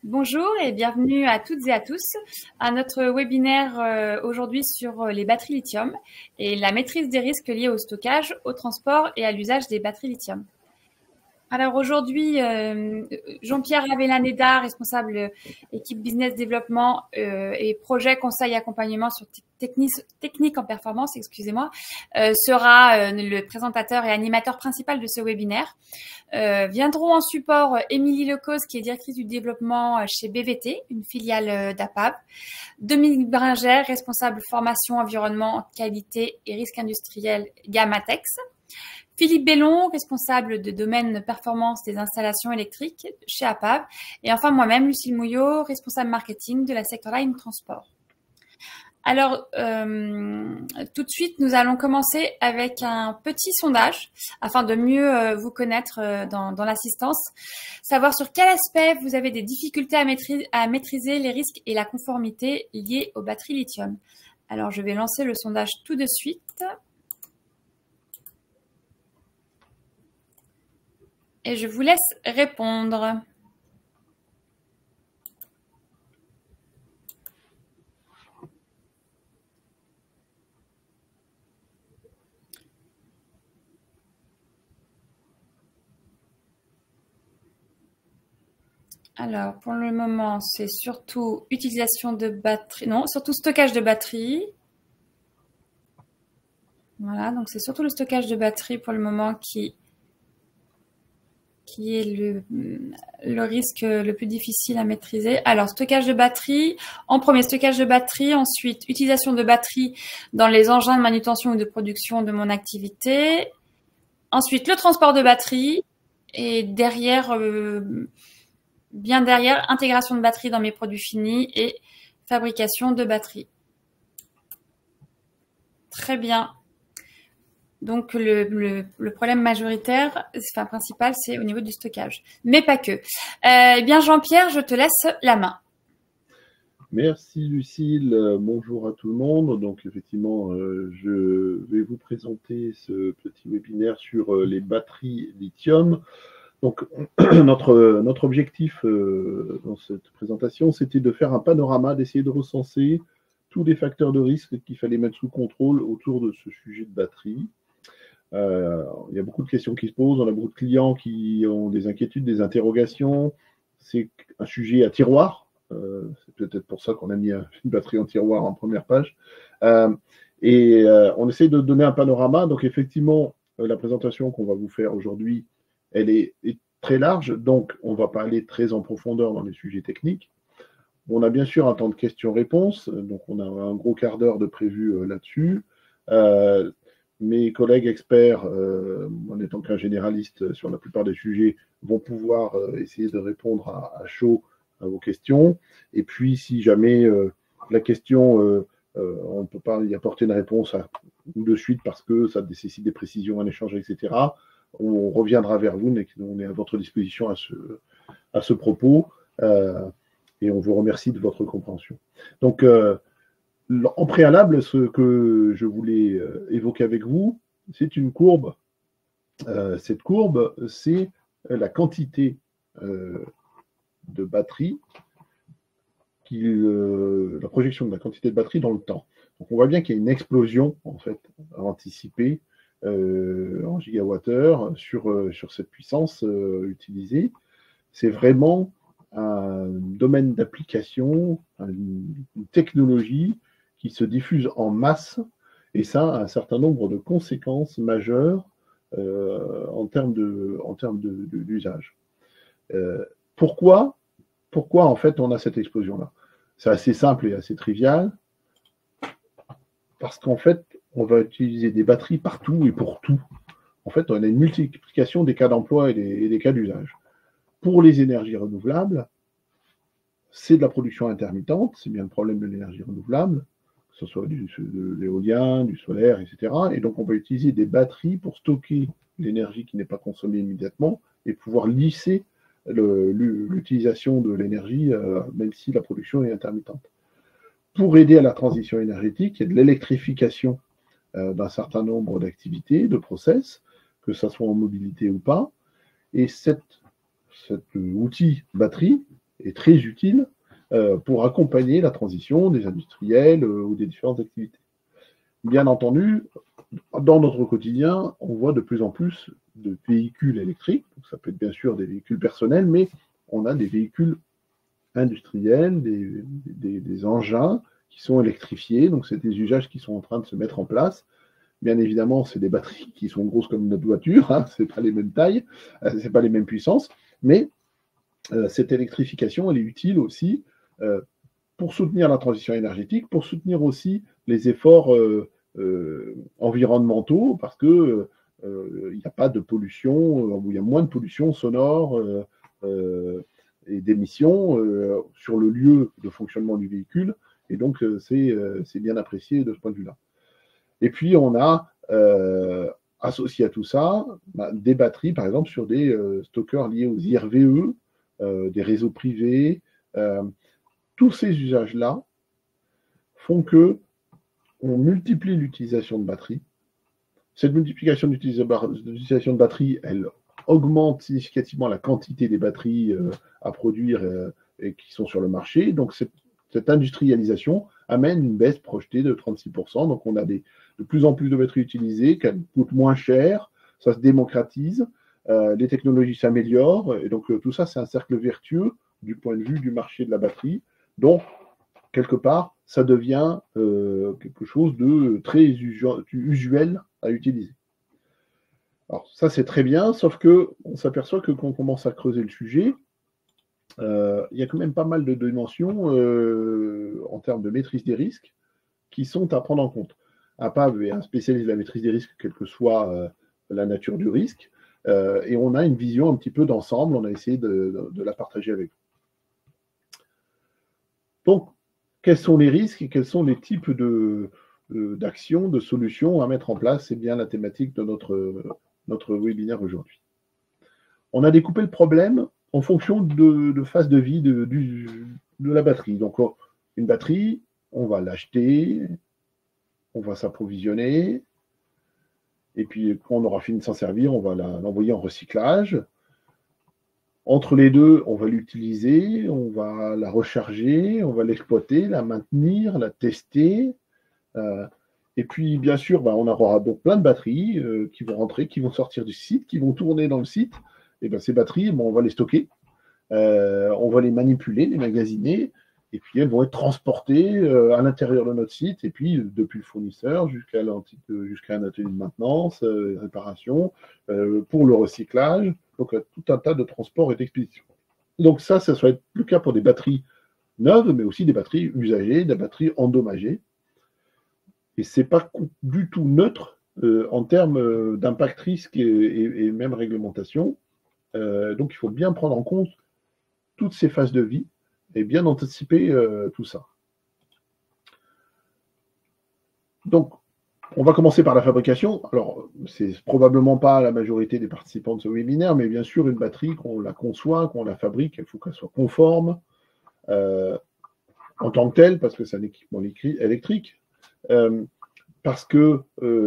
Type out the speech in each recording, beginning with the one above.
Bonjour et bienvenue à toutes et à tous à notre webinaire aujourd'hui sur les batteries lithium et la maîtrise des risques liés au stockage, au transport et à l'usage des batteries lithium. Alors aujourd'hui, Jean-Pierre Avellaneda, responsable équipe business développement et projet conseil accompagnement sur technique en performance, excusez-moi, sera le présentateur et animateur principal de ce webinaire. Viendront en support Émilie Lecause, qui est directrice du développement chez BVT, une filiale d'APAV, Dominique Bringer, responsable formation, environnement, qualité et risque industriel Gamatex, Philippe Bellon, responsable de domaine performance des installations électriques chez APAV. Et enfin, moi-même, Lucille Mouillot, responsable marketing de la Sector Line Transport. Alors, tout de suite, nous allons commencer avec un petit sondage afin de mieux vous connaître dans l'assistance. Savoir sur quel aspect vous avez des difficultés à maîtriser les risques et la conformité liés aux batteries lithium. Alors, je vais lancer le sondage tout de suite. Et je vous laisse répondre. Alors, pour le moment, c'est surtout utilisation de batterie. Non, surtout stockage de batterie. Voilà, donc c'est surtout le stockage de batterie pour le moment qui est le risque le plus difficile à maîtriser. Alors, stockage de batterie, en premier, stockage de batterie, ensuite, utilisation de batterie dans les engins de manutention ou de production de mon activité, ensuite, le transport de batterie, et derrière, bien derrière, intégration de batterie dans mes produits finis et fabrication de batterie. Très bien. Donc, le problème majoritaire, enfin principal, c'est au niveau du stockage. Mais pas que. Eh bien, Jean-Pierre, je te laisse la main. Merci Lucille, bonjour à tout le monde. Donc effectivement, je vais vous présenter ce petit webinaire sur les batteries lithium. Donc notre objectif dans cette présentation, c'était de faire un panorama, d'essayer de recenser tous les facteurs de risque qu'il fallait mettre sous contrôle autour de ce sujet de batterie. Il y a beaucoup de questions qui se posent, on a beaucoup de clients qui ont des inquiétudes, des interrogations. C'est un sujet à tiroir. C'est peut-être pour ça qu'on a mis une batterie en tiroir en première page. On essaie de donner un panorama. Donc effectivement, la présentation qu'on va vous faire aujourd'hui, elle est très large. Donc on ne va pas aller très en profondeur dans les sujets techniques. On a bien sûr un temps de questions-réponses. Donc on a un gros quart d'heure de prévu là-dessus. Mes collègues experts, en étant qu'un généraliste sur la plupart des sujets, vont pouvoir essayer de répondre à chaud à vos questions. Et puis, si jamais la question, on ne peut pas y apporter une réponse de suite parce que ça nécessite des précisions, un échange, etc., on reviendra vers vous. On est à votre disposition à ce propos. Et on vous remercie de votre compréhension. Donc, en préalable, ce que je voulais évoquer avec vous, c'est une courbe. Cette courbe, c'est la quantité de batterie, la projection de la quantité de batterie dans le temps. Donc on voit bien qu'il y a une explosion en fait à anticiper en gigawattheure sur cette puissance utilisée. C'est vraiment un domaine d'application, une technologie qui se diffuse en masse, et ça a un certain nombre de conséquences majeures en termes d'usage. Pourquoi en fait on a cette explosion-là? C'est assez simple et assez trivial, parce qu'en fait on va utiliser des batteries partout et pour tout. En fait, on a une multiplication des cas d'emploi et des cas d'usage. Pour les énergies renouvelables, c'est de la production intermittente, c'est bien le problème de l'énergie renouvelable, que ce soit de l'éolien, du solaire, etc. Et donc, on va utiliser des batteries pour stocker l'énergie qui n'est pas consommée immédiatement et pouvoir lisser l'utilisation de l'énergie, même si la production est intermittente. Pour aider à la transition énergétique, il y a de l'électrification d'un certain nombre d'activités, de process, que ce soit en mobilité ou pas. Et cet outil batterie est très utile pour accompagner la transition des industriels ou des différentes activités. Bien entendu, dans notre quotidien, on voit de plus en plus de véhicules électriques. Donc ça peut être bien sûr des véhicules personnels, mais on a des véhicules industriels, des engins qui sont électrifiés. Donc c'est des usages qui sont en train de se mettre en place. Bien évidemment, c'est des batteries qui sont grosses comme notre voiture, hein, ce n'est pas les mêmes tailles, ce n'est pas les mêmes puissances, mais cette électrification, elle est utile aussi pour soutenir la transition énergétique, pour soutenir aussi les efforts environnementaux, parce que il n'y a pas de pollution, ou il y a moins de pollution sonore et d'émissions sur le lieu de fonctionnement du véhicule, et donc c'est bien apprécié de ce point de vue-là. Et puis on a associé à tout ça des batteries, par exemple, sur des stockers liés aux IRVE, des réseaux privés. Tous ces usages-là font que on multiplie l'utilisation de batteries. Cette multiplication d'utilisation de batteries, elle augmente significativement la quantité des batteries à produire et qui sont sur le marché. Donc cette industrialisation amène une baisse projetée de 36%. Donc on a de plus en plus de batteries utilisées, qu'elles coûtent moins cher, ça se démocratise, les technologies s'améliorent, et donc tout ça, c'est un cercle vertueux du point de vue du marché de la batterie. Donc, quelque part, ça devient quelque chose de très usuel à utiliser. Alors ça, c'est très bien, sauf qu'on s'aperçoit que quand on commence à creuser le sujet, il y a quand même pas mal de dimensions en termes de maîtrise des risques qui sont à prendre en compte. APAV est un spécialiste de la maîtrise des risques, quelle que soit la nature du risque, et on a une vision un petit peu d'ensemble, on a essayé de la partager avec vous. Donc, quels sont les risques et quels sont les types d'actions, de solutions à mettre en place? C'est bien la thématique de notre webinaire aujourd'hui. On a découpé le problème en fonction de phase de vie de la batterie. Donc, une batterie, on va l'acheter, on va s'approvisionner, et puis quand on aura fini de s'en servir, on va l'envoyer en recyclage. Entre les deux, on va l'utiliser, on va la recharger, on va l'exploiter, la maintenir, la tester. Et puis, bien sûr, on aura donc plein de batteries qui vont rentrer, qui vont sortir du site, qui vont tourner dans le site. Et ces batteries, on va les stocker, on va les manipuler, les magasiner, et puis elles vont être transportées à l'intérieur de notre site, et puis depuis le fournisseur jusqu'à un atelier de maintenance, réparation, pour le recyclage. Donc, tout un tas de transports et d'expéditions. Donc ça va être le cas pour des batteries neuves, mais aussi des batteries usagées, des batteries endommagées. Et ce n'est pas du tout neutre en termes d'impact risque et même réglementation. Donc, il faut bien prendre en compte toutes ces phases de vie et bien anticiper tout ça. Donc, on va commencer par la fabrication. Alors, c'est probablement pas la majorité des participants de ce webinaire, mais bien sûr, une batterie, qu'on la conçoit, qu'on la fabrique, il faut qu'elle soit conforme en tant que telle, parce que c'est un équipement électrique, parce que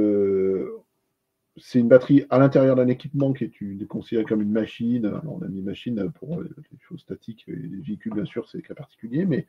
c'est une batterie à l'intérieur d'un équipement qui est considéré comme une machine. Alors, on a mis machine pour les choses statiques, et les véhicules, bien sûr, c'est des cas particuliers, mais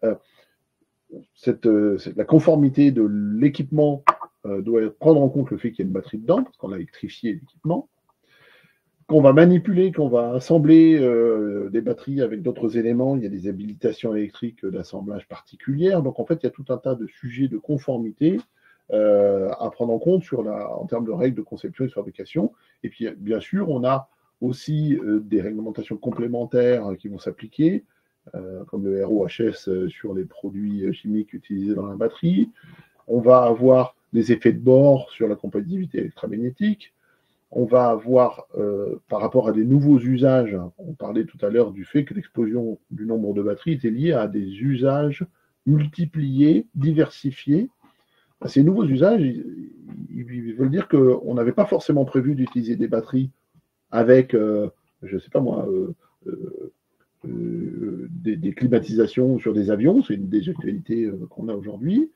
la conformité de l'équipement doit prendre en compte le fait qu'il y a une batterie dedans, parce qu'on a électrifié l'équipement, qu'on va manipuler, qu'on va assembler des batteries avec d'autres éléments. Il y a des habilitations électriques d'assemblage particulières. Donc, en fait, il y a tout un tas de sujets de conformité à prendre en compte en termes de règles de conception et de fabrication. Et puis, bien sûr, on a aussi des réglementations complémentaires qui vont s'appliquer, comme le RoHS sur les produits chimiques utilisés dans la batterie. On va avoir des effets de bord sur la compatibilité électromagnétique. On va avoir, par rapport à des nouveaux usages, on parlait tout à l'heure du fait que l'explosion du nombre de batteries était liée à des usages multipliés, diversifiés. Ces nouveaux usages, ils veulent dire qu'on n'avait pas forcément prévu d'utiliser des batteries avec, je ne sais pas moi, des climatisations sur des avions. C'est une des actualités qu'on a aujourd'hui.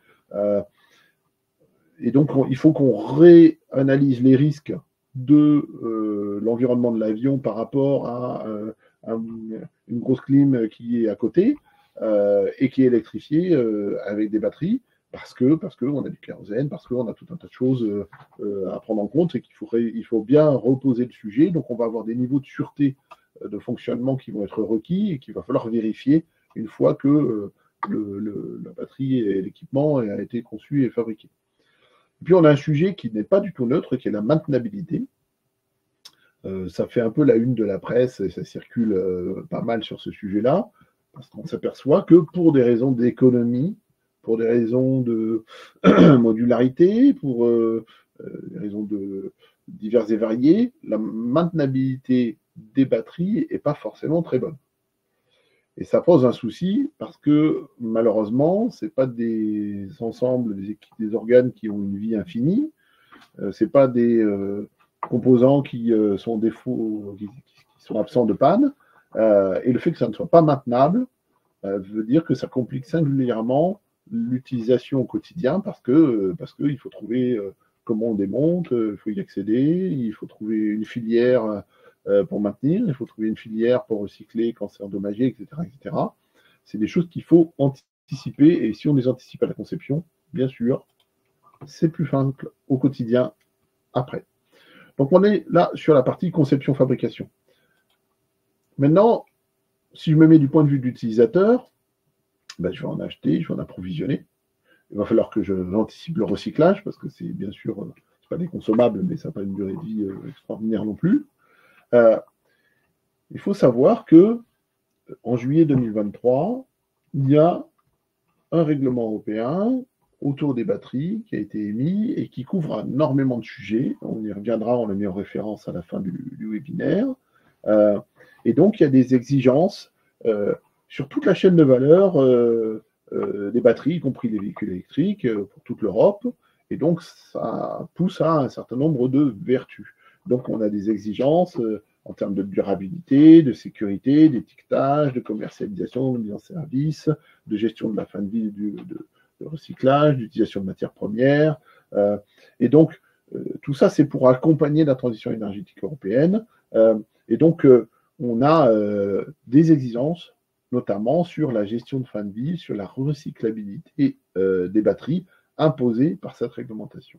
Et donc, il faut qu'on réanalyse les risques de l'environnement de l'avion par rapport à une grosse clim qui est à côté et qui est électrifiée avec des batteries parce qu'on a du kérosène, parce qu'on a tout un tas de choses à prendre en compte et il faut bien reposer le sujet. Donc, on va avoir des niveaux de sûreté de fonctionnement qui vont être requis et qu'il va falloir vérifier une fois que la batterie et l'équipement a été conçu et fabriqué. Et puis, on a un sujet qui n'est pas du tout neutre, qui est la maintenabilité. Ça fait un peu la une de la presse et ça circule pas mal sur ce sujet-là, parce qu'on s'aperçoit que pour des raisons d'économie, pour des raisons de modularité, pour des raisons diverses et variées, la maintenabilité des batteries n'est pas forcément très bonne. Et ça pose un souci parce que malheureusement, ce n'est pas des ensembles, des organes qui ont une vie infinie, ce n'est pas des composants qui sont défauts, qui sont absents de panne. Et le fait que ça ne soit pas maintenable veut dire que ça complique singulièrement l'utilisation au quotidien parce qu'il faut trouver comment on démonte, il faut y accéder, il faut trouver une filière pour maintenir, il faut trouver une filière pour recycler quand c'est endommagé, etc., etc. C'est des choses qu'il faut anticiper et si on les anticipe à la conception, bien sûr, c'est plus simple au quotidien après. Donc on est là sur la partie conception-fabrication. Maintenant, si je me mets du point de vue de l'utilisateur, ben, je vais en acheter, je vais en approvisionner. Il va falloir que j'anticipe le recyclage, parce que c'est bien sûr, c'est pas des consommables, mais ça n'a pas une durée de vie extraordinaire non plus. Il faut savoir que en juillet 2023, il y a un règlement européen autour des batteries qui a été émis et qui couvre énormément de sujets. On y reviendra, on l'a mis en référence à la fin du webinaire. Et donc, il y a des exigences sur toute la chaîne de valeur des batteries, y compris les véhicules électriques, pour toute l'Europe. Et donc, ça pousse à un certain nombre de vertus. Donc, on a des exigences en termes de durabilité, de sécurité, d'étiquetage, de commercialisation, de mise en service, de gestion de la fin de vie de recyclage, d'utilisation de matières premières. Et donc, tout ça, c'est pour accompagner la transition énergétique européenne. Et donc, on a des exigences, notamment sur la gestion de fin de vie, sur la recyclabilité des batteries imposées par cette réglementation.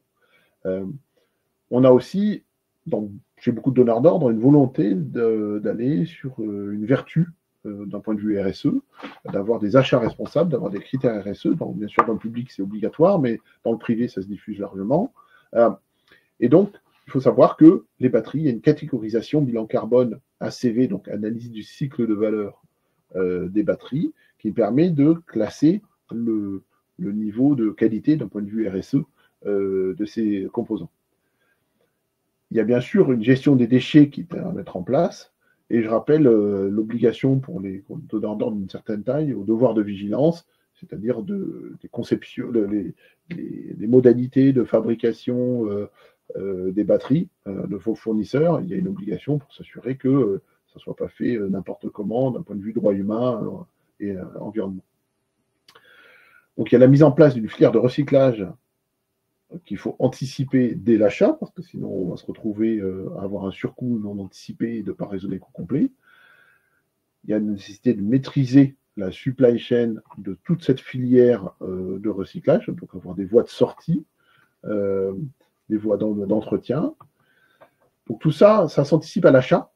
On a aussi, chez beaucoup de donneurs d'ordre, une volonté d'aller sur une vertu d'un point de vue RSE, d'avoir des achats responsables, d'avoir des critères RSE. Donc, bien sûr, dans le public, c'est obligatoire, mais dans le privé, ça se diffuse largement. Et donc, il faut savoir que les batteries, il y a une catégorisation bilan carbone ACV, donc analyse du cycle de valeur des batteries, qui permet de classer le niveau de qualité d'un point de vue RSE de ces composants. Il y a bien sûr une gestion des déchets qui est à mettre en place, et je rappelle l'obligation pour les donneurs d'ordre d'une certaine taille au devoir de vigilance, c'est-à-dire des conceptions, les modalités de fabrication des batteries de vos fournisseurs. Il y a une obligation pour s'assurer que ça ne soit pas fait n'importe comment d'un point de vue droit humain et environnement. Donc il y a la mise en place d'une filière de recyclage qu'il faut anticiper dès l'achat, parce que sinon on va se retrouver à avoir un surcoût non anticipé et de ne pas résoudre les coûts complets. Il y a une nécessité de maîtriser la supply chain de toute cette filière de recyclage, donc avoir des voies de sortie, des voies d'entretien. Donc tout ça, ça s'anticipe à l'achat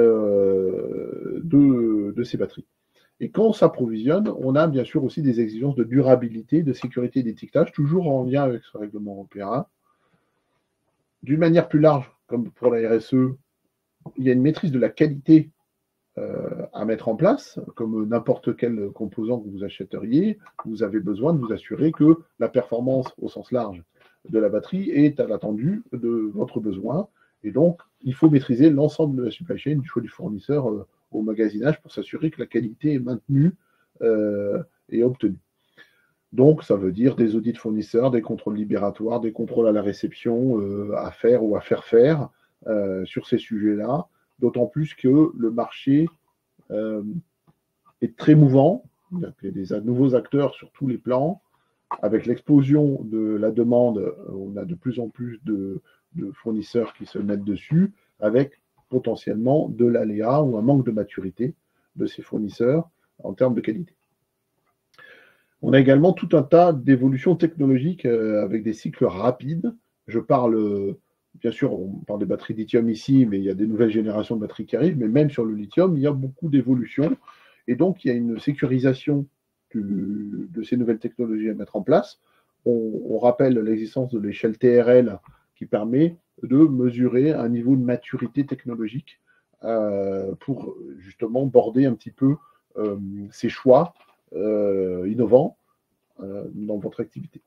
de ces batteries. Et quand on s'approvisionne, on a bien sûr aussi des exigences de durabilité, de sécurité et d'étiquetage, toujours en lien avec ce règlement européen. D'une manière plus large, comme pour la RSE, il y a une maîtrise de la qualité à mettre en place, comme n'importe quel composant que vous achèteriez. Vous avez besoin de vous assurer que la performance au sens large de la batterie est à l'attendu de votre besoin. Et donc, il faut maîtriser l'ensemble de la supply chain, du choix du fournisseur au magasinage pour s'assurer que la qualité est maintenue et obtenue. Donc, ça veut dire des audits fournisseurs, des contrôles libératoires, des contrôles à la réception à faire ou à faire sur ces sujets-là, d'autant plus que le marché est très mouvant. Il y a des nouveaux acteurs sur tous les plans. Avec l'explosion de la demande, on a de plus en plus de fournisseurs qui se mettent dessus, avec potentiellement de l'aléa ou un manque de maturité de ces fournisseurs en termes de qualité. On a également tout un tas d'évolutions technologiques avec des cycles rapides. Je parle, bien sûr, on parle des batteries lithium ici, mais il y a des nouvelles générations de batteries qui arrivent, mais même sur le lithium, il y a beaucoup d'évolutions. Et donc, il y a une sécurisation de ces nouvelles technologies à mettre en place. On rappelle l'existence de l'échelle TRL qui permet de mesurer un niveau de maturité technologique pour justement border un petit peu ces choix innovants dans votre activité.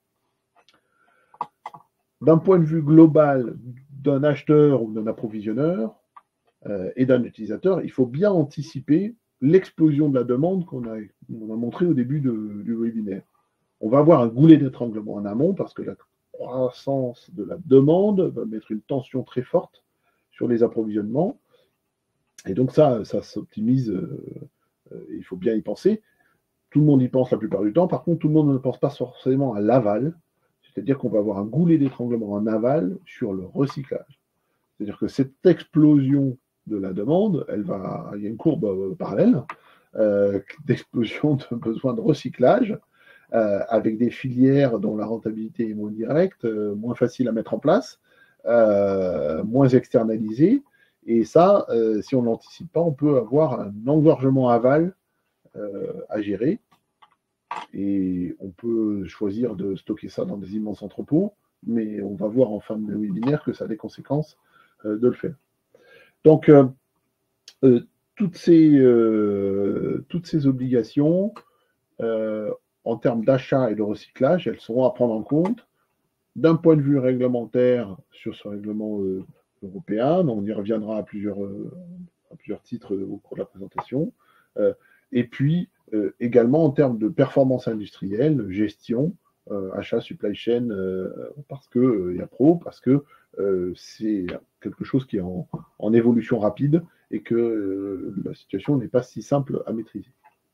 D'un point de vue global d'un acheteur ou d'un approvisionneur et d'un utilisateur, il faut bien anticiper l'explosion de la demande qu'on a montré au début du webinaire. On va avoir un goulet d'étranglement en amont parce que la croissance de la demande va mettre une tension très forte sur les approvisionnements. Et donc ça s'optimise, il faut bien y penser. Tout le monde y pense la plupart du temps. Par contre, tout le monde ne pense pas forcément à l'aval. C'est-à-dire qu'on va avoir un goulet d'étranglement en aval sur le recyclage. C'est-à-dire que cette explosion de la demande, il y a une courbe parallèle d'explosion de besoin de recyclage avec des filières dont la rentabilité est moins directe, moins facile à mettre en place, moins externalisée. Et ça, si on ne l'anticipe pas, on peut avoir un engorgement aval à gérer. Et on peut choisir de stocker ça dans des immenses entrepôts, mais on va voir en fin de webinaire que ça a des conséquences de le faire. Donc, toutes ces obligations, en termes d'achat et de recyclage, elles seront à prendre en compte d'un point de vue réglementaire sur ce règlement européen. On y reviendra à plusieurs titres au cours de la présentation. Et puis, également en termes de performance industrielle, gestion, achat, supply chain, parce qu'il y a pro, parce que c'est quelque chose qui est en évolution rapide et que la situation n'est pas si simple à maîtriser.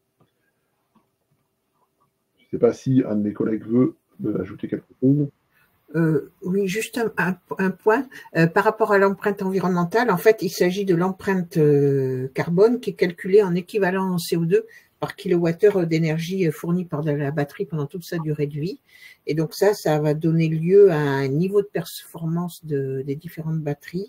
Je ne sais pas si un de mes collègues veut ajouter quelque chose. Oui, juste un point. Par rapport à l'empreinte environnementale, en fait, il s'agit de l'empreinte carbone qui est calculée en équivalent CO2 par kilowattheure d'énergie fournie par la batterie pendant toute sa durée de vie. Et donc ça va donner lieu à un niveau de performance des différentes batteries.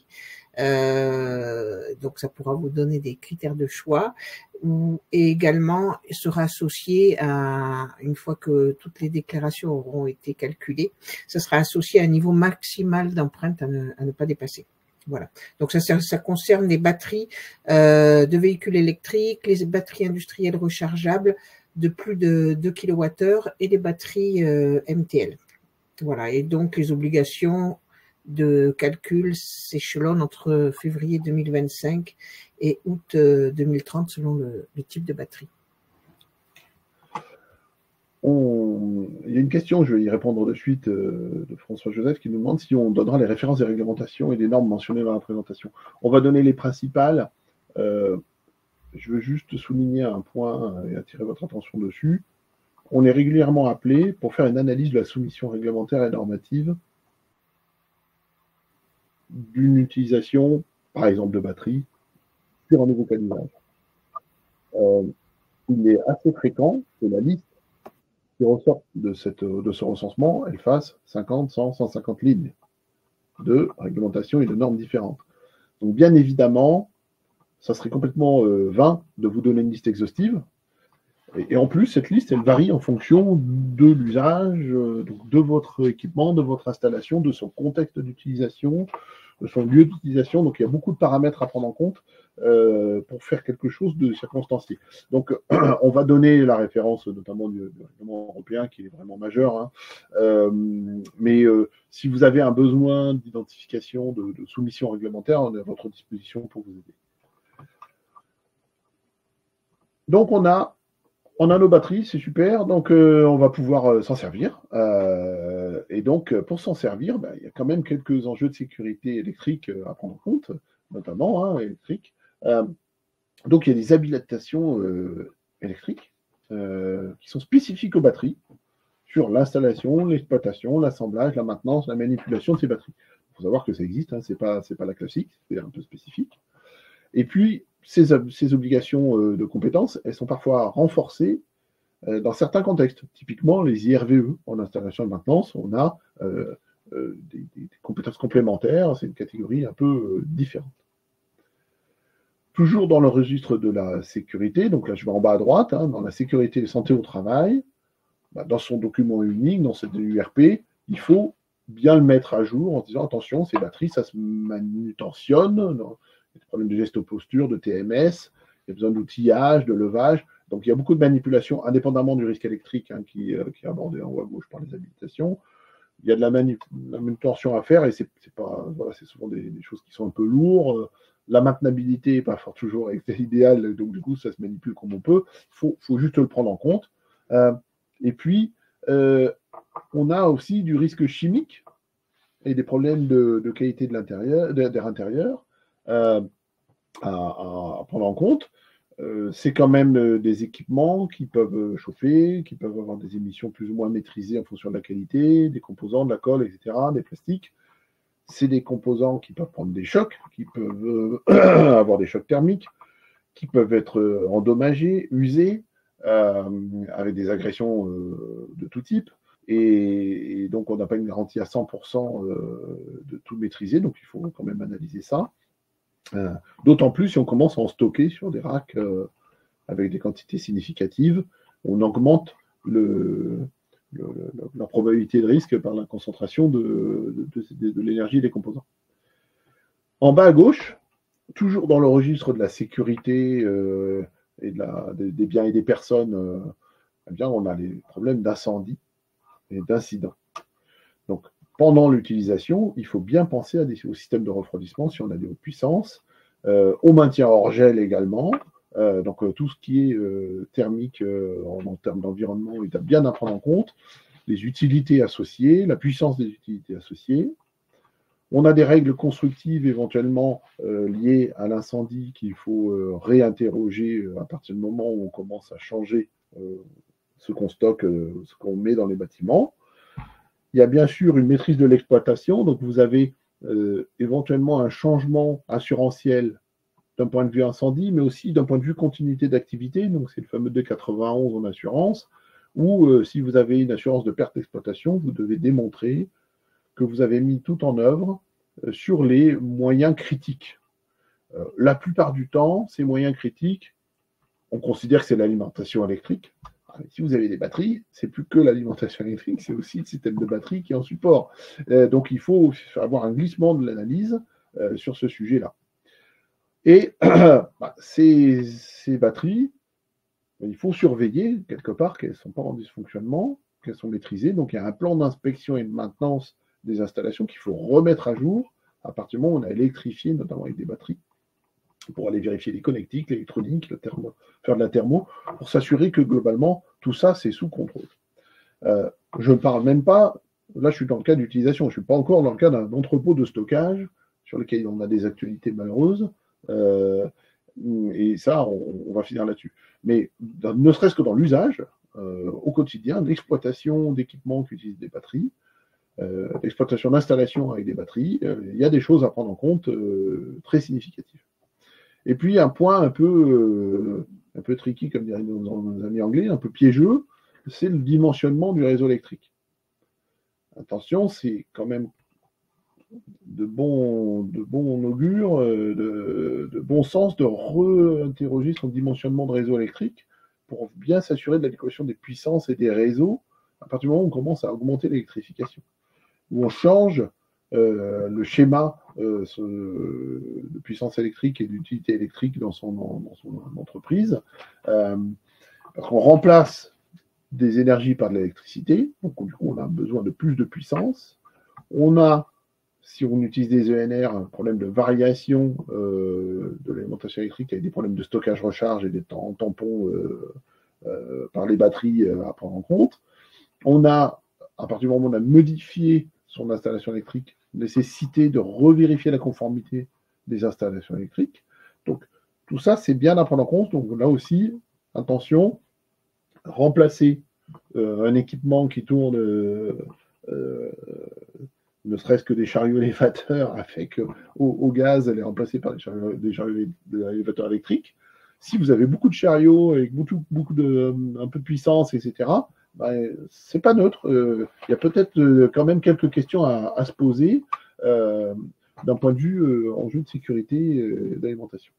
Donc ça pourra vous donner des critères de choix. Et également sera associé à, une fois que toutes les déclarations auront été calculées, ça sera associé à un niveau maximal d'empreinte à ne pas dépasser. Voilà. Donc ça concerne les batteries de véhicules électriques, les batteries industrielles rechargeables de plus de 2 kWh et les batteries MTL. Voilà. Et donc les obligations de calcul s'échelonnent entre février 2025 et août 2030 selon le type de batterie. Il y a une question, je vais y répondre de suite, de François-Joseph qui nous demande si on donnera les références des réglementations et des normes mentionnées dans la présentation. On va donner les principales. Je veux juste souligner un point et attirer votre attention dessus. On est régulièrement appelé pour faire une analyse de la soumission réglementaire et normative d'une utilisation, par exemple de batterie, sur un nouveau cas d'usage. Il est assez fréquent que la liste qui ressort de ce recensement, elle fasse 50, 100, 150 lignes de réglementation et de normes différentes. Donc bien évidemment, ça serait complètement vain de vous donner une liste exhaustive. Et en plus, cette liste, elle varie en fonction de l'usage, de votre équipement, de votre installation, de son contexte d'utilisation, de son lieu d'utilisation. Donc il y a beaucoup de paramètres à prendre en compte pour faire quelque chose de circonstancié. Donc on va donner la référence notamment du règlement européen qui est vraiment majeur. Hein. Mais si vous avez un besoin d'identification, de soumission réglementaire, on est à votre disposition pour vous aider. Donc on a nos batteries, c'est super, donc on va pouvoir s'en servir. Et donc, pour s'en servir, il y a quand même quelques enjeux de sécurité électrique à prendre en compte, notamment électrique. Donc, il y a des habilitations électriques qui sont spécifiques aux batteries sur l'installation, l'exploitation, l'assemblage, la maintenance, la manipulation de ces batteries. Il faut savoir que ça existe, hein, c'est pas la classique, c'est un peu spécifique. Et puis, ces obligations de compétences, elles sont parfois renforcées dans certains contextes. Typiquement, les IRVE, en installation de maintenance, on a des compétences complémentaires, c'est une catégorie un peu différente. Toujours dans le registre de la sécurité, donc là je vais en bas à droite, dans la sécurité et santé au travail, dans son document unique, dans cette URP, il faut bien le mettre à jour en disant attention, ces batteries, ça se manutentionne, il y a des problèmes de gesto-posture, de TMS, il y a besoin d'outillage, de levage. Donc il y a beaucoup de manipulations, indépendamment du risque électrique qui est abordé en haut à gauche par les habilitations. Il y a de la manutention à faire et c'est souvent des choses qui sont un peu lourdes. La maintenabilité n'est pas toujours idéale, donc du coup ça se manipule comme on peut. Il faut juste le prendre en compte. Et puis, on a aussi du risque chimique et des problèmes de qualité de l'air intérieur à prendre en compte. C'est quand même des équipements qui peuvent chauffer, qui peuvent avoir des émissions plus ou moins maîtrisées en fonction de la qualité, des composants, de la colle, etc., des plastiques. C'est des composants qui peuvent prendre des chocs, qui peuvent avoir des chocs thermiques, qui peuvent être endommagés, usés, avec des agressions de tout type. Et donc, on n'a pas une garantie à 100% de tout maîtriser, donc il faut quand même analyser ça. D'autant plus si on commence à en stocker sur des racks avec des quantités significatives, on augmente la probabilité de risque par la concentration de l'énergie des composants. En bas à gauche, toujours dans le registre de la sécurité et des biens et des personnes, eh bien, on a les problèmes d'incendie et d'incidents. Donc, pendant l'utilisation, il faut bien penser au système de refroidissement si on a des hautes puissances, au maintien hors gel également, donc tout ce qui est thermique en termes d'environnement est bien à prendre en compte, les utilités associées, la puissance des utilités associées. On a des règles constructives éventuellement liées à l'incendie qu'il faut réinterroger à partir du moment où on commence à changer ce qu'on stocke, ce qu'on met dans les bâtiments. Il y a bien sûr une maîtrise de l'exploitation, donc vous avez éventuellement un changement assurantiel d'un point de vue incendie, mais aussi d'un point de vue continuité d'activité, donc c'est le fameux 291 en assurance, où si vous avez une assurance de perte d'exploitation, vous devez démontrer que vous avez mis tout en œuvre sur les moyens critiques. La plupart du temps, ces moyens critiques, on considère que c'est l'alimentation électrique. Si vous avez des batteries, c'est plus que l'alimentation électrique, c'est aussi le système de batterie qui est en support. Donc il faut avoir un glissement de l'analyse sur ce sujet-là. Et ces batteries, il faut surveiller quelque part qu'elles ne sont pas en dysfonctionnement, qu'elles sont maîtrisées. Donc il y a un plan d'inspection et de maintenance des installations qu'il faut remettre à jour à partir du moment où on a électrifié, notamment avec des batteries, pour aller vérifier les connectiques, l'électronique, faire de la thermo, pour s'assurer que globalement, tout ça, c'est sous contrôle. Je ne parle même pas, là je suis dans le cas d'utilisation, je ne suis pas encore dans le cas d'un entrepôt de stockage sur lequel on a des actualités malheureuses, et ça, on va finir là-dessus. Mais ne serait-ce que dans l'usage, au quotidien, l'exploitation d'équipements qui utilisent des batteries, l'exploitation d'installations avec des batteries, il y a des choses à prendre en compte très significatives. Et puis un point un peu tricky, comme diraient nos amis anglais, un peu piégeux, c'est le dimensionnement du réseau électrique. Attention, c'est quand même de bon augure, de bon sens de réinterroger son dimensionnement de réseau électrique pour bien s'assurer de l'adéquation des puissances et des réseaux à partir du moment où on commence à augmenter l'électrification, où on change le schéma de puissance électrique et d'utilité électrique dans son entreprise, parce qu'on remplace des énergies par de l'électricité, donc du coup on a besoin de plus de puissance. On a, si on utilise des ENR, un problème de variation de l'alimentation électrique avec des problèmes de stockage-recharge et des tampons par les batteries à prendre en compte. On a, à partir du moment où on a modifié son installation électrique, nécessité de revérifier la conformité des installations électriques. Donc, tout ça, c'est bien à prendre en compte. Donc, là aussi, attention, remplacer un équipement qui tourne ne serait-ce que des chariots élévateurs avec au gaz, elle est remplacée par des chariots élévateurs électriques. Si vous avez beaucoup de chariots avec un peu de puissance, etc., c'est pas neutre. Il y a peut-être quand même quelques questions à se poser d'un point de vue enjeu de sécurité d'alimentation.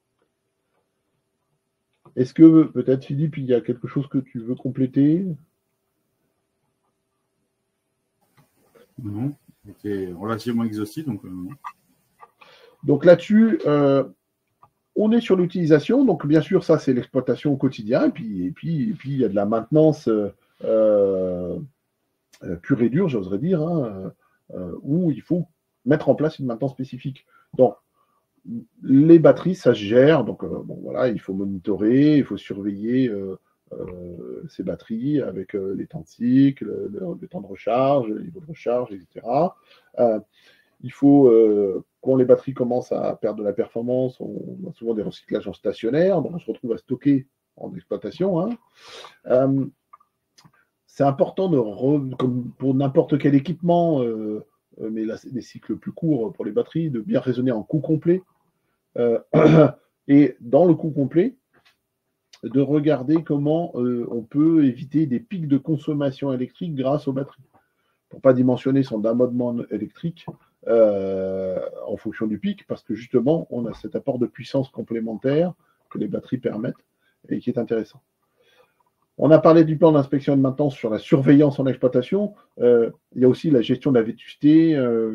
Est-ce que peut-être, Philippe, il y a quelque chose que tu veux compléter? Non, c'était relativement exhaustif. Donc là-dessus, on est sur l'utilisation. Donc bien sûr, ça c'est l'exploitation au quotidien. Et puis il y a de la maintenance pure et dure, j'oserais dire, hein, où il faut mettre en place une maintenance spécifique. Donc les batteries, ça se gère. Donc bon, voilà, il faut monitorer, il faut surveiller ces batteries avec les temps de cycle, le temps de recharge, le niveau de recharge, etc. Il faut, quand les batteries commencent à perdre de la performance, on a souvent des recyclages en stationnaire, donc on se retrouve à stocker en exploitation. Hein. C'est important, comme pour n'importe quel équipement, mais là c'est des cycles plus courts pour les batteries, de bien raisonner en coût complet. Et dans le coût complet, de regarder comment on peut éviter des pics de consommation électrique grâce aux batteries. Pour ne pas dimensionner son amodement électrique en fonction du pic, parce que justement, on a cet apport de puissance complémentaire que les batteries permettent et qui est intéressant. On a parlé du plan d'inspection et de maintenance sur la surveillance en exploitation. Il y a aussi la gestion de la vétusté,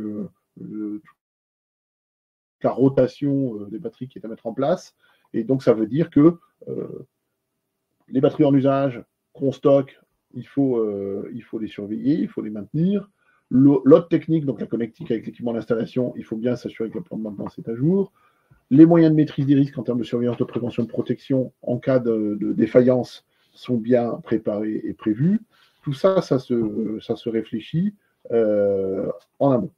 la rotation des batteries qui est à mettre en place. Et donc, ça veut dire que les batteries en usage qu'on stocke, il faut les surveiller, il faut les maintenir. L'autre technique, donc la connectique avec l'équipement d'installation, il faut bien s'assurer que le plan de maintenance est à jour. Les moyens de maîtrise des risques en termes de surveillance, de prévention, de protection en cas de défaillance sont bien préparés et prévus. Tout ça, ça se réfléchit en amont.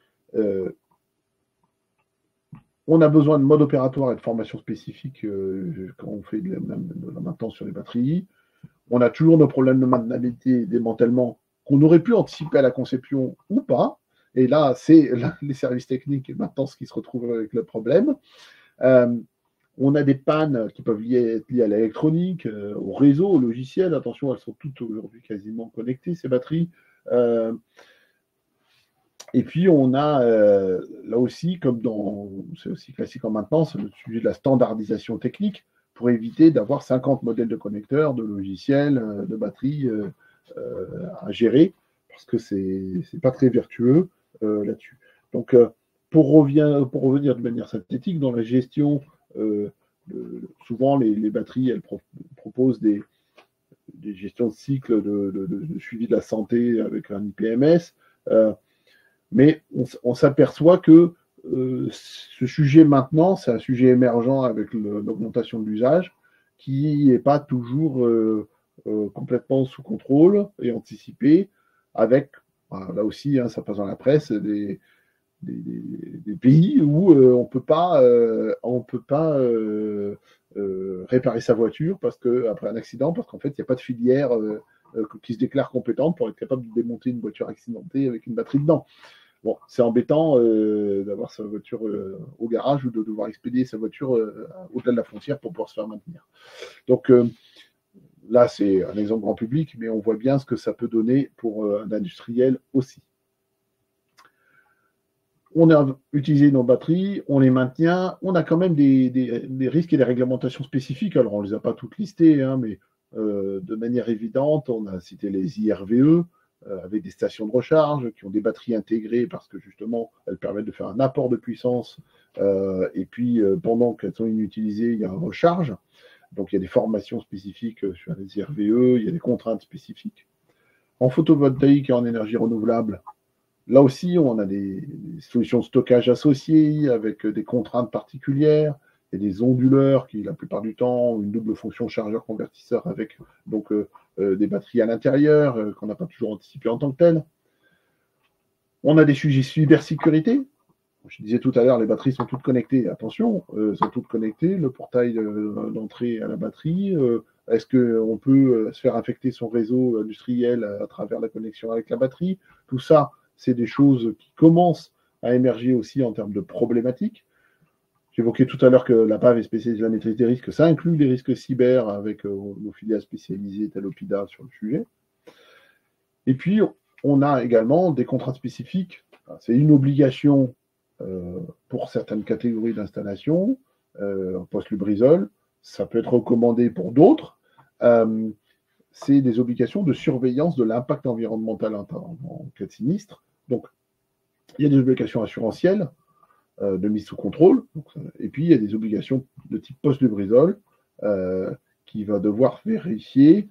On a besoin de mode opératoire et de formation spécifique quand on fait de la maintenance sur les batteries. On a toujours nos problèmes de maintenabilité et de démantèlement qu'on aurait pu anticiper à la conception ou pas. Et là, c'est les services techniques et maintenance qui se retrouvent avec le problème. On a des pannes qui peuvent être liées à l'électronique, au réseau, au logiciel. Attention, elles sont toutes aujourd'hui quasiment connectées, ces batteries. Et puis, on a là aussi, c'est aussi classique en maintenance, le sujet de la standardisation technique pour éviter d'avoir 50 modèles de connecteurs, de logiciels, de batteries à gérer, parce que c'est pas très vertueux là-dessus. Donc, pour revenir de manière synthétique, dans la gestion, souvent les batteries, elles proposent des gestions de cycle de suivi de la santé avec un IPMS, mais on s'aperçoit que ce sujet maintenant, c'est un sujet émergent avec l'augmentation de l'usage qui n'est pas toujours complètement sous contrôle et anticipé avec, là aussi, hein, ça passe dans la presse, des pays où on peut pas réparer sa voiture après un accident, parce qu'en fait, il n'y a pas de filière qui se déclare compétente pour être capable de démonter une voiture accidentée avec une batterie dedans. Bon, c'est embêtant d'avoir sa voiture au garage ou de devoir expédier sa voiture au-delà de la frontière pour pouvoir se faire maintenir. Donc là, c'est un exemple grand public, mais on voit bien ce que ça peut donner pour un industriel aussi. On a utilisé nos batteries, on les maintient, on a quand même des risques et des réglementations spécifiques. Alors, on ne les a pas toutes listées, hein, mais de manière évidente, on a cité les IRVE, avec des stations de recharge qui ont des batteries intégrées parce que justement, elles permettent de faire un apport de puissance et puis pendant qu'elles sont inutilisées, il y a une recharge. Donc, il y a des formations spécifiques sur les IRVE, il y a des contraintes spécifiques. En photovoltaïque et en énergie renouvelable, là aussi, on a des solutions de stockage associées avec des contraintes particulières et des onduleurs qui, la plupart du temps, ont une double fonction chargeur-convertisseur avec donc des batteries à l'intérieur qu'on n'a pas toujours anticipé en tant que telles. On a des sujets cybersécurité. Je disais tout à l'heure, les batteries sont toutes connectées. Attention, sont toutes connectées. Le portail d'entrée à la batterie. Est-ce qu'on peut se faire infecter son réseau industriel à travers la connexion avec la batterie? Tout ça, c'est des choses qui commencent à émerger aussi en termes de problématiques. J'évoquais tout à l'heure que la PAV est spécialisée dans la maîtrise des risques. Ça inclut les risques cyber avec nos filiales spécialisées telles Opida sur le sujet. Et puis, on a également des contraintes spécifiques. C'est une obligation pour certaines catégories d'installation, post-Lubrizol. Ça peut être recommandé pour d'autres. C'est des obligations de surveillance de l'impact environnemental en cas de sinistre. Donc, il y a des obligations assurantielles de mise sous contrôle. Et puis, il y a des obligations de type post-Lubrizol qui va devoir vérifier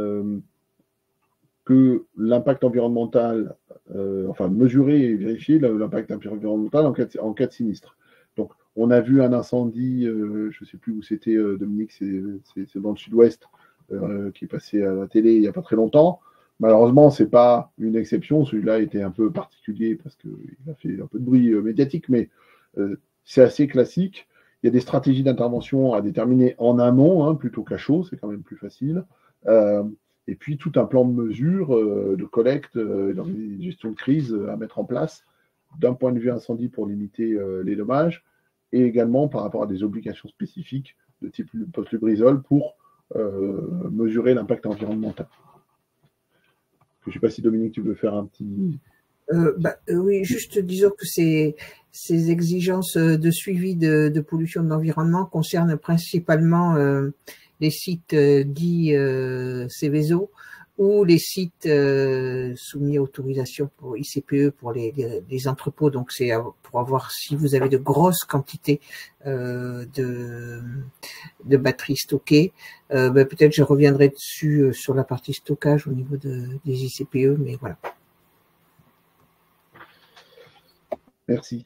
que l'impact environnemental, mesurer et vérifier l'impact environnemental en cas de sinistre. Donc, on a vu un incendie, je ne sais plus où c'était, Dominique, c'est dans le sud-ouest, qui est passé à la télé il n'y a pas très longtemps. Malheureusement, ce n'est pas une exception. Celui-là était un peu particulier parce qu'il a fait un peu de bruit médiatique, mais c'est assez classique. Il y a des stratégies d'intervention à déterminer en amont, plutôt qu'à chaud, c'est quand même plus facile. Et puis tout un plan de mesure, de collecte, de gestion de crise à mettre en place, d'un point de vue incendie pour limiter les dommages, et également par rapport à des obligations spécifiques de type post-Lubrizol pour mesurer l'impact environnemental. Je ne sais pas si Dominique, tu veux faire un petit... Oui, juste disons que ces exigences de suivi de pollution de l'environnement concernent principalement les sites dits Céveso ou les sites soumis à autorisation pour ICPE pour les entrepôts. Donc c'est pour avoir, si vous avez de grosses quantités de batteries stockées, peut-être je reviendrai dessus sur la partie stockage au niveau des ICPE, mais voilà. Merci.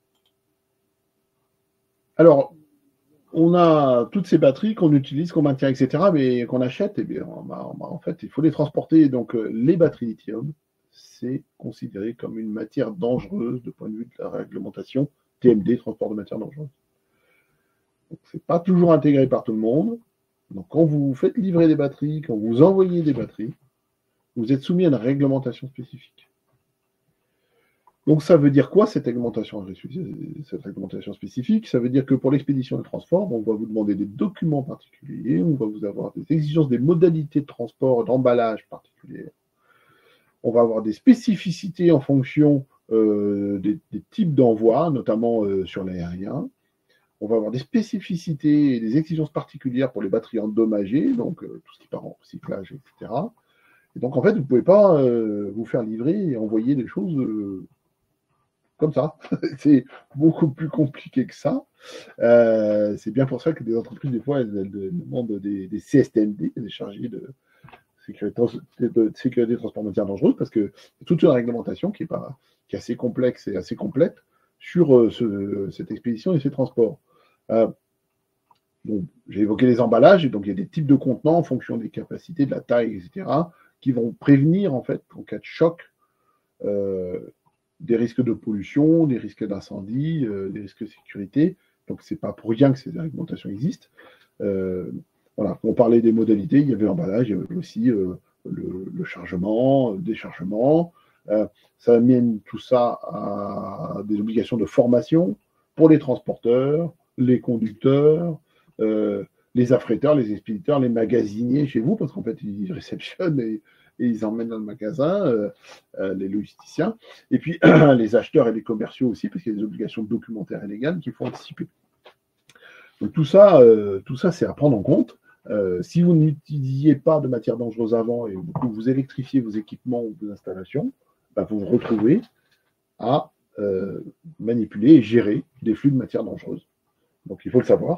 Alors, on a toutes ces batteries qu'on utilise, qu'on maintient, etc., mais qu'on achète, eh bien, en fait, il faut les transporter. Donc, les batteries lithium, c'est considéré comme une matière dangereuse de point de vue de la réglementation TMD, transport de matières dangereuses. Ce n'est pas toujours intégré par tout le monde. Donc, quand vous faites livrer des batteries, quand vous envoyez des batteries, vous êtes soumis à une réglementation spécifique. Donc, ça veut dire quoi, cette réglementation spécifique? Ça veut dire que pour l'expédition et le transport, on va vous demander des documents particuliers, on va vous avoir des exigences des modalités de transport, d'emballage particulières. On va avoir des spécificités en fonction des types d'envoi, notamment sur l'aérien. On va avoir des spécificités et des exigences particulières pour les batteries endommagées, donc tout ce qui part en recyclage, etc. Et donc, en fait, vous ne pouvez pas vous faire livrer et envoyer des choses comme ça. C'est beaucoup plus compliqué que ça. C'est bien pour ça que des entreprises, des fois, elles demandent des CSTMD, des chargés de sécurité de transport de matières dangereuses, parce que c'est toute une réglementation qui est assez complexe et assez complète sur cette expédition et ces transports. J'ai évoqué les emballages, et donc il y a des types de contenants en fonction des capacités, de la taille, etc., qui vont prévenir, en fait, en cas de choc, des risques de pollution, des risques d'incendie, des risques de sécurité. Donc, ce n'est pas pour rien que ces réglementations existent. Voilà. On parlait des modalités, il y avait l'emballage, il y avait aussi le chargement, le déchargement. Ça amène tout ça à des obligations de formation pour les transporteurs, les conducteurs, les affréteurs, les expéditeurs, les magasiniers chez vous, parce qu'en fait, ils réceptionnent et ils emmènent dans le magasin, les logisticiens, et puis les acheteurs et les commerciaux aussi, parce qu'il y a des obligations documentaires et légales qu'il faut anticiper. Donc tout ça c'est à prendre en compte. Si vous n'utilisiez pas de matières dangereuses avant et que vous électrifiez vos équipements ou vos installations, vous vous retrouvez à manipuler et gérer des flux de matières dangereuses. Donc il faut le savoir.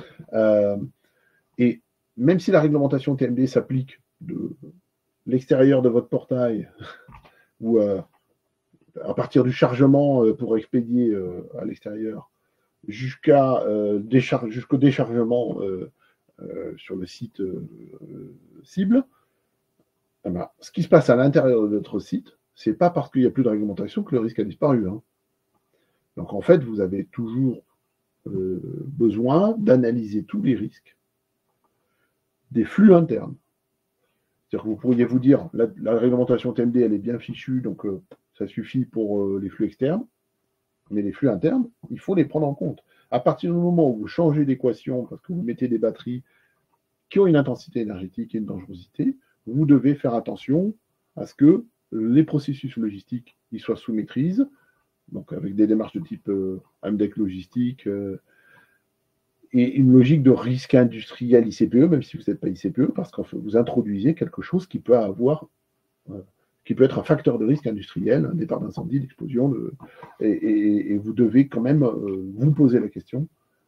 Et même si la réglementation TMD s'applique de l'extérieur de votre portail ou à partir du chargement pour expédier à l'extérieur jusqu'au déchargement sur le site cible, ce qui se passe à l'intérieur de notre site, c'est pas parce qu'il n'y a plus de réglementation que le risque a disparu. Donc en fait, vous avez toujours besoin d'analyser tous les risques des flux internes. C'est-à-dire que vous pourriez vous dire, la réglementation TMD, elle est bien fichue, donc ça suffit pour les flux externes, mais les flux internes, il faut les prendre en compte. À partir du moment où vous changez d'équation, parce que vous mettez des batteries qui ont une intensité énergétique et une dangerosité, vous devez faire attention à ce que les processus logistiques ils soient sous maîtrise, donc avec des démarches de type AMDEC logistique, et une logique de risque industriel ICPE, même si vous n'êtes pas ICPE, parce que vous introduisez quelque chose qui peut être un facteur de risque industriel, un départ d'incendie, d'explosion, et vous devez quand même vous poser la question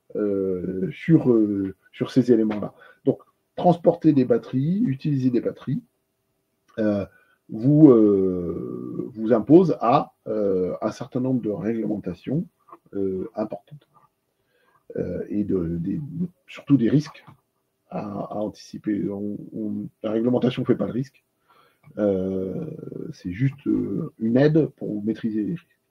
sur ces éléments-là. Donc, transporter des batteries, utiliser des batteries, vous impose à un certain nombre de réglementations importantes. Et surtout des risques à anticiper. La réglementation ne fait pas le risque. C'est juste une aide pour maîtriser les risques.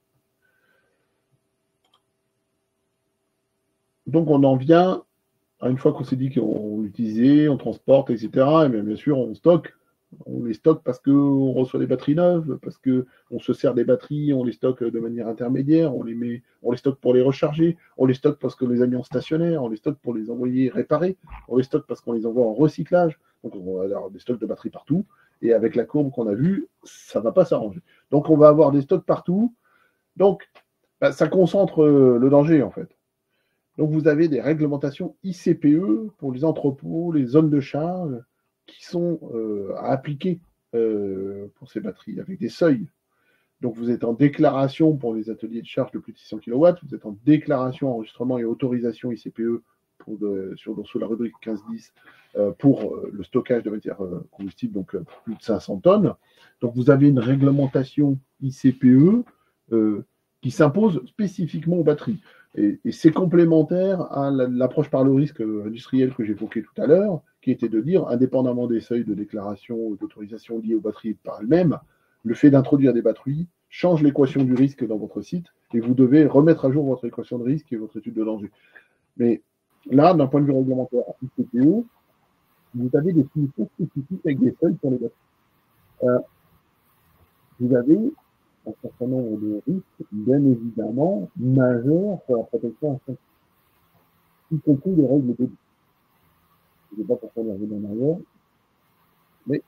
Donc on en vient à une fois qu'on s'est dit qu'on l'utilisait, on transporte, etc. Et bien sûr, on stocke. On les stocke parce qu'on reçoit des batteries neuves, parce qu'on se sert des batteries, on les stocke de manière intermédiaire, on les stocke pour les recharger, on les stocke parce qu'on les a mis en stationnaire, on les stocke pour les envoyer réparer, on les stocke parce qu'on les envoie en recyclage. Donc on va avoir des stocks de batteries partout. Et avec la courbe qu'on a vue, ça ne va pas s'arranger. Donc on va avoir des stocks partout. Donc ça concentre le danger en fait. Donc vous avez des réglementations ICPE pour les entrepôts, les zones de charge, qui sont à appliquer pour ces batteries, avec des seuils. Donc vous êtes en déclaration pour les ateliers de charge de plus de 600 kW, vous êtes en déclaration, enregistrement et autorisation ICPE sur la rubrique 1510 pour le stockage de matières combustibles, donc plus de 500 tonnes. Donc vous avez une réglementation ICPE qui s'impose spécifiquement aux batteries. Et c'est complémentaire à l'approche par le risque industriel que j'évoquais tout à l'heure, qui était de dire, indépendamment des seuils de déclaration ou d'autorisation liés aux batteries par elles-mêmes, le fait d'introduire des batteries change l'équation du risque dans votre site et vous devez remettre à jour votre équation de risque et votre étude de danger. Mais là, d'un point de vue réglementaire, ICPE, vous avez des solutions spécifiques avec des seuils pour les batteries. Vous avez un certain nombre de risques, bien évidemment, majeurs pour la protection incendie, y compris les règles de vie. Je ne sais pas pourquoi les revenir en arrière, mais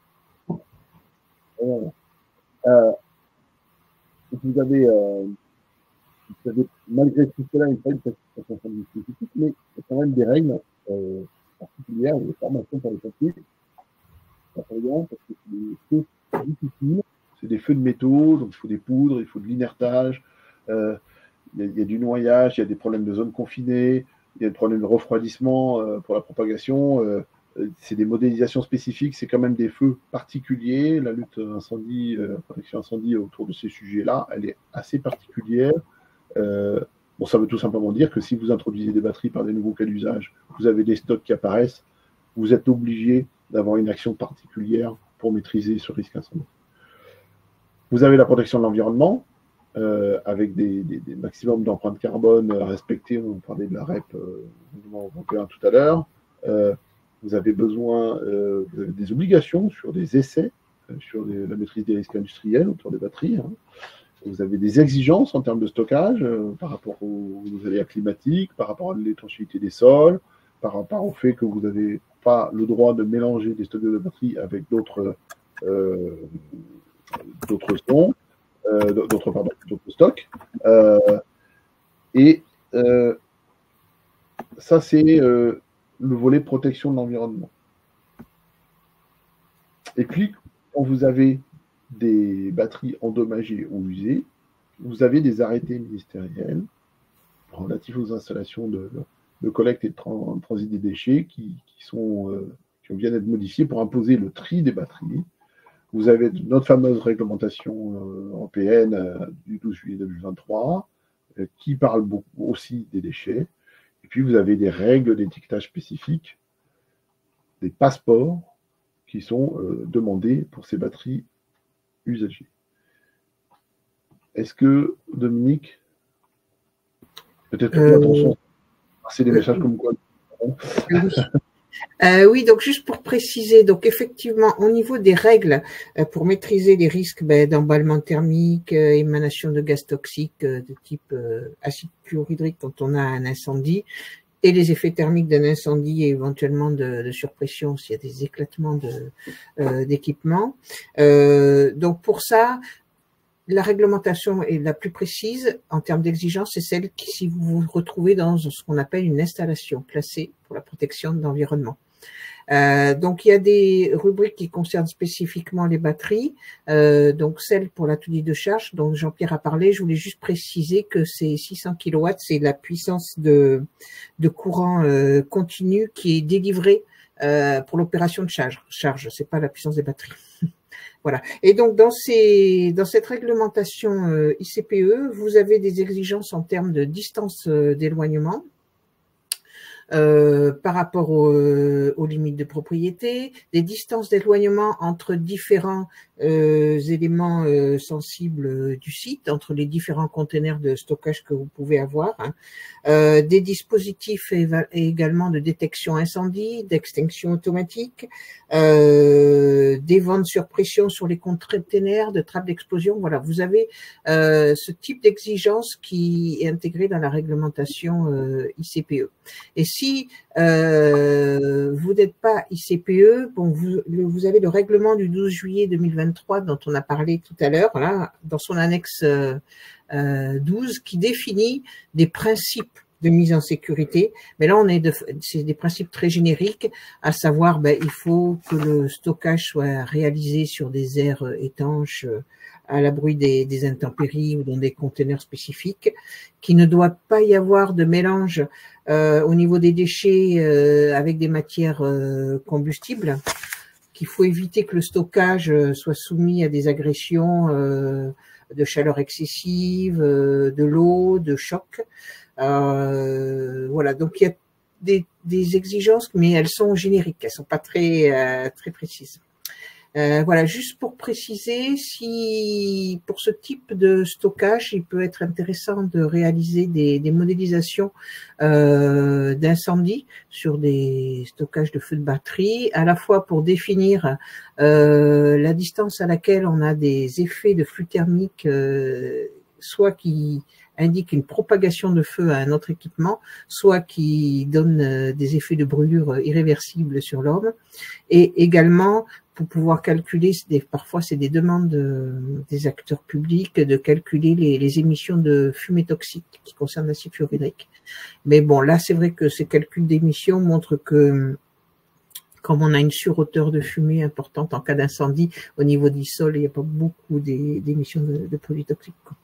voilà. Vous avez malgré tout cela une classification incendie spécifique, mais il y a quand même des règles particulières, des formations pour les pompiers. Parce que c'est des feux difficiles, c'est des feux de métaux, donc il faut des poudres, il faut de l'inertage, il y a du noyage, il y a des problèmes de zones confinées, il y a des problèmes de refroidissement pour la propagation, c'est des modélisations spécifiques, c'est quand même des feux particuliers. La lutte incendie, protection incendie autour de ces sujets-là, elle est assez particulière. Bon, ça veut tout simplement dire que si vous introduisez des batteries par des nouveaux cas d'usage, vous avez des stocks qui apparaissent, vous êtes obligé d'avoir une action particulière pour maîtriser ce risque incendie. Vous avez la protection de l'environnement, avec des maximums d'empreintes carbone respectées. On parlait de la REP européen tout à l'heure. Vous avez besoin des obligations sur des essais, sur la maîtrise des risques industriels autour des batteries. Vous avez des exigences en termes de stockage par rapport aux aléas climatiques, par rapport à l'étanchéité des sols, par rapport au fait que vous n'avez pas le droit de mélanger des stocks de batteries avec d'autres stocks. Ça, c'est le volet protection de l'environnement. Et puis, quand vous avez des batteries endommagées ou usées, vous avez des arrêtés ministériels relatifs aux installations de collecte et de transit des déchets qui viennent d'être modifiés pour imposer le tri des batteries. Vous avez notre fameuse réglementation européenne du 12 juillet 2023 qui parle beaucoup aussi des déchets. Et puis vous avez des règles d'étiquetage spécifiques, des passeports qui sont demandés pour ces batteries usagées. Est-ce que, Dominique, peut-être attention, c'est des messages comme quoi. Oui, donc juste pour préciser, donc effectivement, au niveau des règles pour maîtriser les risques d'emballement thermique, émanation de gaz toxiques de type acide chlorhydrique quand on a un incendie, et les effets thermiques d'un incendie et éventuellement de surpression s'il y a des éclatements d'équipements. Donc pour ça, la réglementation est la plus précise en termes d'exigence, c'est celle qui, si vous vous retrouvez dans ce qu'on appelle une installation classée pour la protection de l'environnement. Donc il y a des rubriques qui concernent spécifiquement les batteries, donc celle pour l'atelier de charge dont Jean-Pierre a parlé. Je voulais juste préciser que c'est 600 kW, c'est la puissance de courant continu qui est délivrée pour l'opération de charge, c'est pas la puissance des batteries. Voilà. Et donc dans cette réglementation ICPE, vous avez des exigences en termes de distance d'éloignement. Par rapport aux limites de propriété, des distances d'éloignement entre différents éléments sensibles du site, entre les différents containers de stockage que vous pouvez avoir, hein. Des dispositifs également de détection incendie, d'extinction automatique, des ventes sur pression sur les containers, de trappes d'explosion. Voilà, vous avez ce type d'exigence qui est intégré dans la réglementation ICPE. Et si vous n'êtes pas ICPE, bon, vous avez le règlement du 12 juillet 2023 dont on a parlé tout à l'heure, là, dans son annexe 12, qui définit des principes de mise en sécurité. Mais là, c'est des principes très génériques, à savoir, il faut que le stockage soit réalisé sur des aires étanches, à l'abri des intempéries ou dans des conteneurs spécifiques, qu'il ne doit pas y avoir de mélange au niveau des déchets avec des matières combustibles, qu'il faut éviter que le stockage soit soumis à des agressions de chaleur excessive, de l'eau, de choc. Voilà, donc il y a des exigences, mais elles sont génériques, elles sont pas très précises. Voilà, juste pour préciser, si pour ce type de stockage, il peut être intéressant de réaliser des modélisations d'incendie sur des stockages de feux de batterie, à la fois pour définir la distance à laquelle on a des effets de flux thermique, soit qui indique une propagation de feu à un autre équipement, soit qui donne des effets de brûlure irréversibles sur l'homme, et également pour pouvoir calculer, parfois c'est des demandes des acteurs publics, de calculer les émissions de fumée toxique qui concernent l'acide fluorhydrique. Mais bon, là c'est vrai que ces calculs d'émissions montrent que comme on a une surhauteur de fumée importante en cas d'incendie, au niveau du sol, il n'y a pas beaucoup d'émissions de produits toxiques, quoi.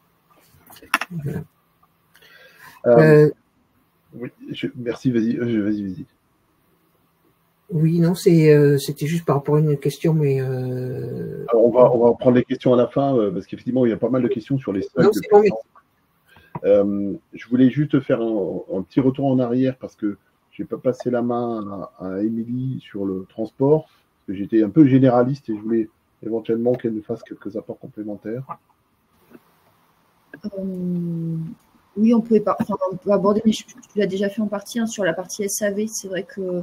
Voilà. Oui, merci, vas-y. Oui, non, c'était juste par rapport à une question, mais alors on va prendre les questions à la fin parce qu'effectivement il y a pas mal de questions sur les seuils de puissance. Je voulais juste faire un petit retour en arrière parce que je n'ai pas passé la main à Émilie sur le transport, parce que j'étais un peu généraliste et je voulais éventuellement qu'elle nous fasse quelques apports complémentaires. Oui, on peut aborder, mais tu l'as déjà fait en partie, hein, sur la partie SAV. C'est vrai que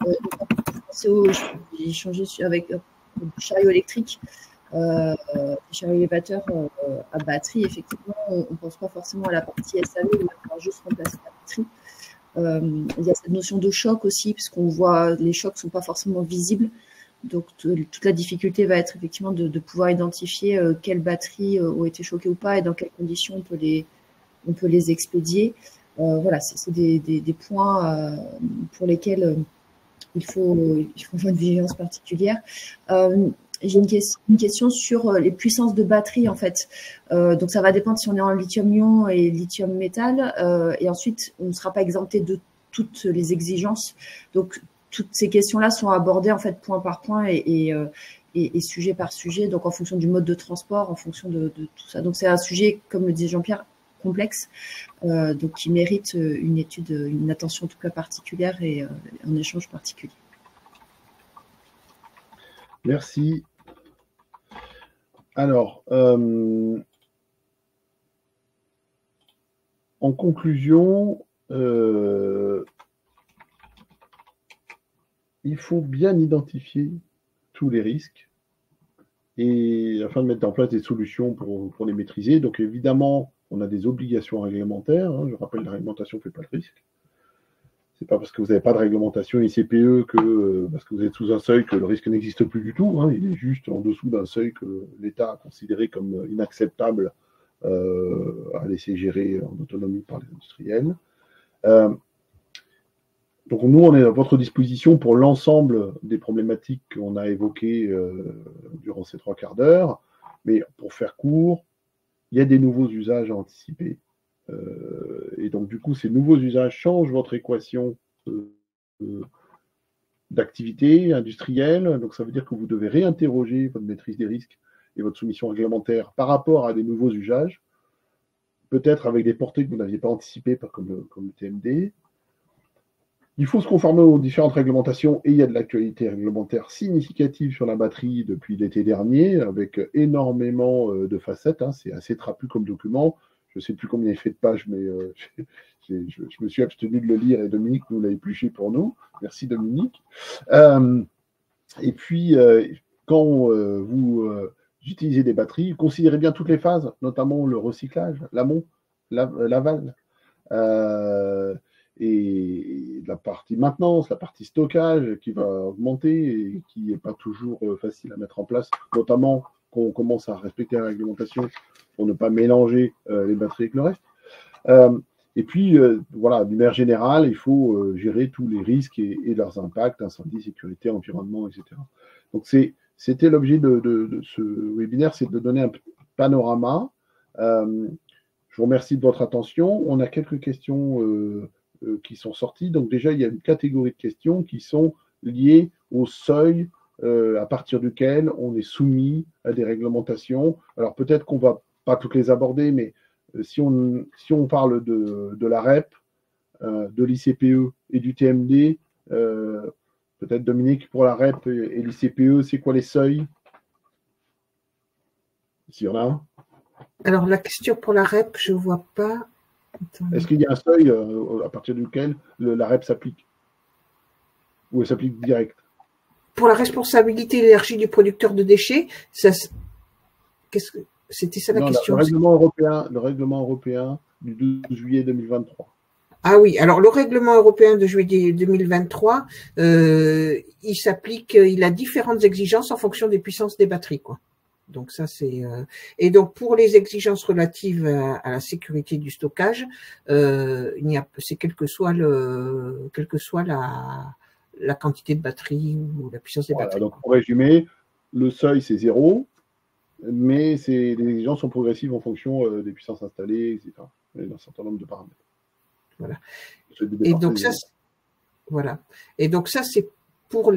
j'ai échangé avec le chariot électrique, chariot élévateur à batterie. Effectivement, on ne pense pas forcément à la partie SAV, on va juste remplacer la batterie. Il y a cette notion de choc aussi, puisqu'on voit les chocs ne sont pas forcément visibles. Donc, toute la difficulté va être effectivement de pouvoir identifier quelles batteries ont été choquées ou pas et dans quelles conditions on peut les expédier. Voilà, c'est des points pour lesquels il faut avoir une vigilance particulière. J'ai une question sur les puissances de batterie, en fait. Donc, ça va dépendre si on est en lithium-ion et lithium-métal. Et ensuite, on ne sera pas exempté de toutes les exigences. Donc, toutes ces questions-là sont abordées, en fait, point par point et sujet par sujet. Donc, en fonction du mode de transport, en fonction de tout ça. Donc, c'est un sujet, comme le disait Jean-Pierre, complexe, donc qui mérite une étude, une attention en tout cas particulière et un échange particulier. Merci. Alors, en conclusion, il faut bien identifier tous les risques et afin de mettre en place des solutions pour les maîtriser. Donc évidemment, on a des obligations réglementaires. Hein. Je rappelle, la réglementation ne fait pas le risque. C'est pas parce que vous n'avez pas de réglementation ICPE que parce que vous êtes sous un seuil que le risque n'existe plus du tout. Hein. Il est juste en dessous d'un seuil que l'État a considéré comme inacceptable à laisser gérer en autonomie par les industriels. Donc nous, on est à votre disposition pour l'ensemble des problématiques qu'on a évoquées durant ces 3 quarts d'heure. Mais pour faire court, il y a des nouveaux usages à anticiper. Et donc, du coup, ces nouveaux usages changent votre équation d'activité industrielle. Donc, ça veut dire que vous devez réinterroger votre maîtrise des risques et votre soumission réglementaire par rapport à des nouveaux usages, peut-être avec des portées que vous n'aviez pas anticipées, comme le TMD. Il faut se conformer aux différentes réglementations et il y a de l'actualité réglementaire significative sur la batterie depuis l'été dernier, avec énormément de facettes. Hein. C'est assez trapu comme document. Je ne sais plus combien il fait de pages, mais je me suis abstenu de le lire et Dominique nous l'a épluché pour nous. Merci Dominique. Et puis, quand vous utilisez des batteries, considérez bien toutes les phases, notamment le recyclage, l'amont, l'aval, et la partie maintenance, la partie stockage qui va augmenter et qui n'est pas toujours facile à mettre en place, notamment quand on commence à respecter la réglementation pour ne pas mélanger les batteries avec le reste. Et puis, voilà, d'une manière générale, il faut gérer tous les risques et leurs impacts, incendie, sécurité, environnement, etc. Donc, c'était l'objet de ce webinaire, c'est de donner un panorama. Je vous remercie de votre attention. On a quelques questions qui sont sorties. Donc, déjà, il y a une catégorie de questions qui sont liées au seuil à partir duquel on est soumis à des réglementations. Alors, peut-être qu'on ne va pas toutes les aborder, mais si on parle de la REP, de l'ICPE et du TMD, peut-être Dominique, pour la REP et l'ICPE, c'est quoi les seuils? S'il y en a un. Alors, la question pour la REP, je ne vois pas. Est-ce qu'il y a un seuil à partir duquel la REP s'applique? Ou elle s'applique direct? Pour la responsabilité et l'énergie du producteur de déchets, c'était ça la question? Le règlement européen du 12 juillet 2023. Ah oui, alors le règlement européen de juillet 2023, il s'applique, il a différentes exigences en fonction des puissances des batteries, quoi. Donc ça c'est et donc pour les exigences relatives à la sécurité du stockage, c'est quel que soit la quantité de batterie ou la puissance des batteries. Donc pour résumer, le seuil c'est 0, mais les exigences sont progressives en fonction des puissances installées, etc. Et d'un certain nombre de paramètres. Voilà. Et donc ça, voilà. Et donc ça c'est pour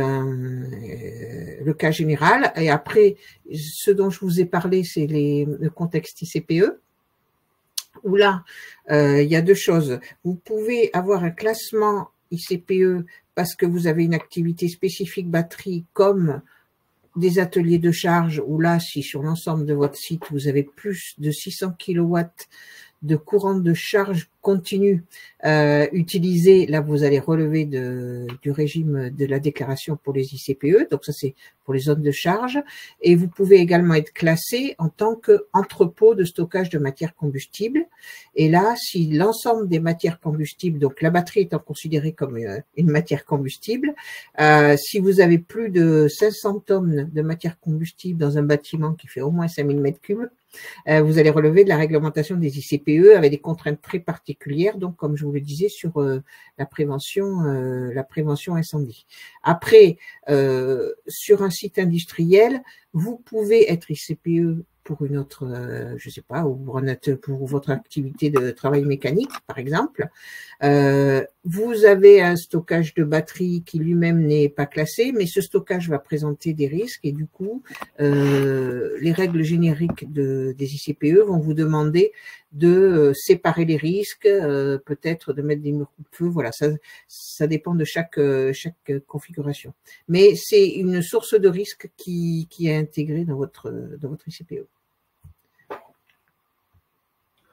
le cas général. Et après, ce dont je vous ai parlé, c'est le contexte ICPE, où là, il y a 2 choses. Vous pouvez avoir un classement ICPE parce que vous avez une activité spécifique batterie comme des ateliers de charge, où là, si sur l'ensemble de votre site, vous avez plus de 600 kW de courant de charge continue utilisé, là vous allez relever du régime de la déclaration pour les ICPE, donc ça c'est pour les zones de charge, et vous pouvez également être classé en tant qu'entrepôt de stockage de matières combustibles, et là si l'ensemble des matières combustibles, donc la batterie étant considérée comme une matière combustible, si vous avez plus de 500 tonnes de matières combustibles dans un bâtiment qui fait au moins 5000 m3, vous allez relever de la réglementation des ICPE avec des contraintes très particulières, donc comme je vous le disais sur la prévention incendie. Après, sur un site industriel, vous pouvez être ICPE pour une autre, je sais pas, ou pour votre activité de travail mécanique, par exemple. Vous avez un stockage de batterie qui lui-même n'est pas classé, mais ce stockage va présenter des risques et du coup, les règles génériques des ICPE vont vous demander de séparer les risques, peut-être de mettre des murs coupe-feu. Voilà, ça dépend de chaque configuration. Mais c'est une source de risque qui est intégrée dans votre ICPE.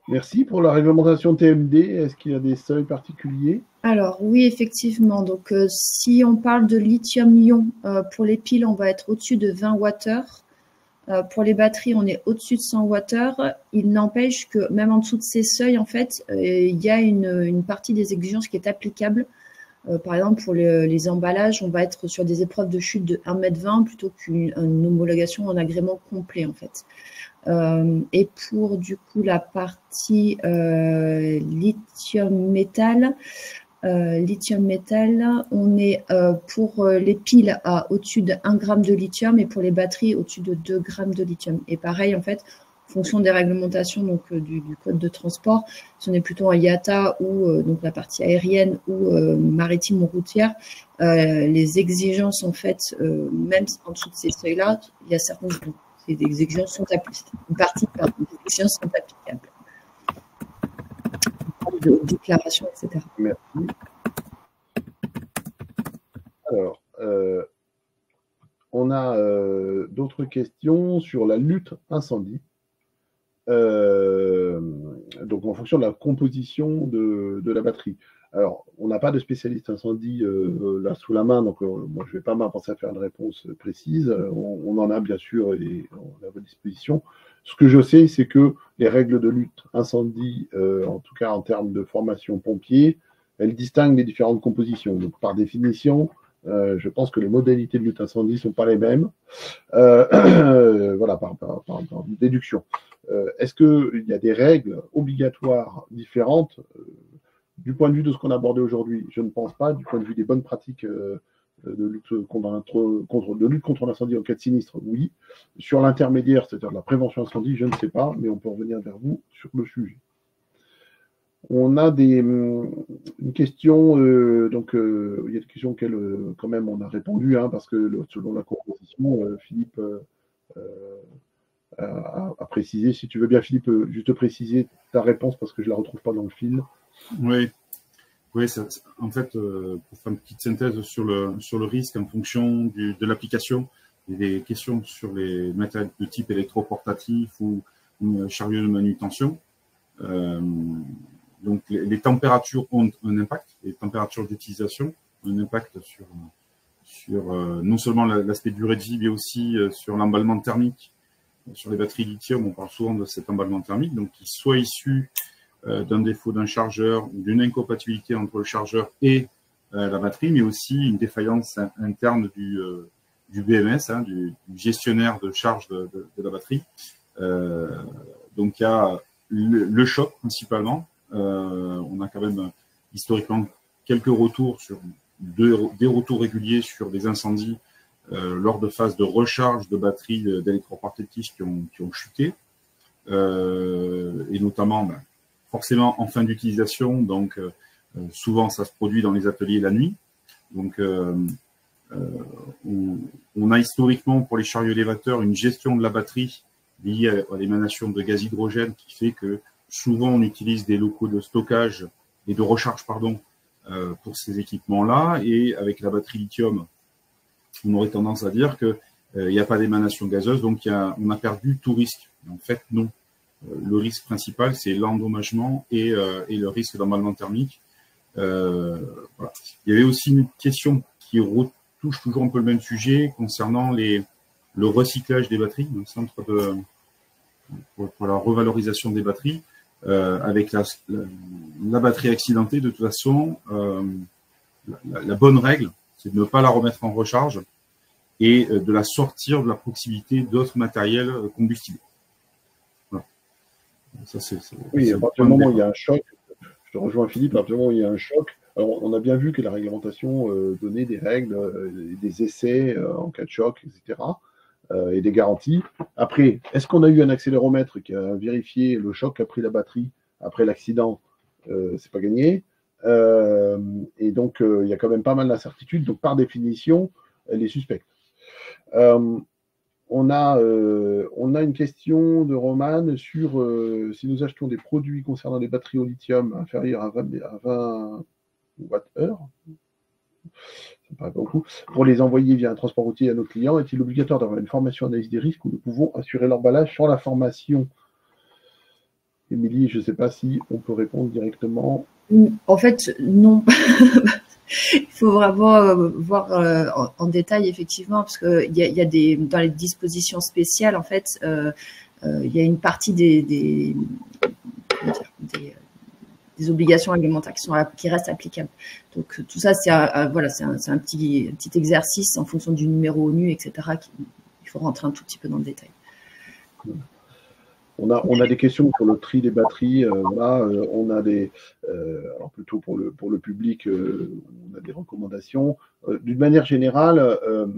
Merci. Pour la réglementation TMD, est-ce qu'il y a des seuils particuliers? Alors oui, effectivement. Donc si on parle de lithium-ion, pour les piles, on va être au-dessus de 20 Wh. Pour les batteries, on est au-dessus de 100 Wh. Il n'empêche que même en dessous de ces seuils, en fait, il y a une partie des exigences qui est applicable. Par exemple, pour les emballages, on va être sur des épreuves de chute de 1,20 m plutôt qu'une homologation en agrément complet, en fait. Et pour du coup la partie lithium-métal, on est pour les piles à au-dessus de 1 g de lithium et pour les batteries au-dessus de 2 g de lithium. Et pareil, en fait, en fonction des réglementations donc, du code de transport, si on est plutôt en IATA ou donc la partie aérienne ou maritime ou routière, les exigences, en fait, même en dessous de ces seuils-là, il y a certaines des exigences sont applicables. Une partie des exigences sont applicables. De déclaration, etc. Merci. Alors, on a d'autres questions sur la lutte incendie. Donc, en fonction de la composition de la batterie. Alors, on n'a pas de spécialiste incendie là sous la main, donc moi je ne vais pas m'avancer à faire une réponse précise. On en a bien sûr et on est à votre disposition. Ce que je sais, c'est que les règles de lutte incendie, en tout cas en termes de formation pompier, elles distinguent les différentes compositions. Donc, par définition, je pense que les modalités de lutte incendie ne sont pas les mêmes. Voilà, par déduction. Est-ce qu'il y a des règles obligatoires différentes du point de vue de ce qu'on a abordé aujourd'hui? Je ne pense pas. Du point de vue des bonnes pratiques de lutte contre l'incendie en cas de sinistre, oui. Sur l'intermédiaire, c'est-à-dire la prévention incendie, je ne sais pas, mais on peut revenir vers vous sur le sujet. On a une question, donc il y a des questions auxquelles quand même on a répondu, hein, parce que selon la composition, Philippe a précisé. Si tu veux bien, Philippe, juste préciser ta réponse parce que je ne la retrouve pas dans le fil. Oui, en fait, pour faire une petite synthèse sur le risque en fonction de l'application, il y a des questions sur les matériels de type électroportatif ou chariot de manutention. Donc, les températures ont un impact, les températures d'utilisation ont un impact sur non seulement l'aspect durée de vie, mais aussi sur l'emballement thermique. Sur les batteries lithium, on parle souvent de cet emballement thermique, donc qu'il soit issu d'un défaut d'un chargeur ou d'une incompatibilité entre le chargeur et la batterie, mais aussi une défaillance interne du BMS, hein, du gestionnaire de charge de la batterie. Donc il y a le choc principalement. On a quand même historiquement quelques retours des retours réguliers sur des incendies lors de phases de recharge de batteries d'électroportatifs qui ont chuté, et notamment forcément en fin d'utilisation, donc souvent ça se produit dans les ateliers la nuit. Donc on a historiquement pour les chariots élévateurs une gestion de la batterie liée à l'émanation de gaz hydrogène qui fait que souvent on utilise des locaux de stockage et de recharge pour ces équipements-là, et avec la batterie lithium, on aurait tendance à dire qu'il n'y a pas d'émanation gazeuse, donc on a perdu tout risque. En fait, non. Le risque principal, c'est l'endommagement et le risque d'emballement thermique. Voilà. Il y avait aussi une question qui touche toujours un peu le même sujet concernant le recyclage des batteries, le centre pour la revalorisation des batteries. Avec la batterie accidentée, de toute façon, la bonne règle, c'est de ne pas la remettre en recharge et de la sortir de la proximité d'autres matériels combustibles. Voilà. Ça, oui, à partir du moment où il y a un choc, je te rejoins Philippe, à partir du moment où il y a un choc, alors on a bien vu que la réglementation donnait des règles, des essais en cas de choc, etc., et des garanties. Après, est-ce qu'on a eu un accéléromètre qui a vérifié le choc qu'a pris la batterie après l'accident? C'est pas gagné. Et donc, il y a quand même pas mal d'incertitudes. Donc, par définition, elle est suspecte. On a une question de Romane sur si nous achetons des produits concernant les batteries au lithium inférieures à 20 Wh, ça me paraît pas beaucoup, pour les envoyer via un transport routier à nos clients, est-il obligatoire d'avoir une formation analyse des risques ou nous pouvons assurer l'emballage sans la formation? Émilie, je ne sais pas si on peut répondre directement. En fait, non. Il faut vraiment voir en détail, effectivement, parce qu'il y a dans les dispositions spéciales, en fait, il y a une partie des obligations réglementaires qui restent applicables. Donc, tout ça, c'est voilà, c'est un petit exercice en fonction du numéro ONU, etc. Il faut rentrer un tout petit peu dans le détail. On a des questions sur le tri des batteries. Voilà, on a des, alors plutôt pour le public, on a des recommandations. D'une manière générale,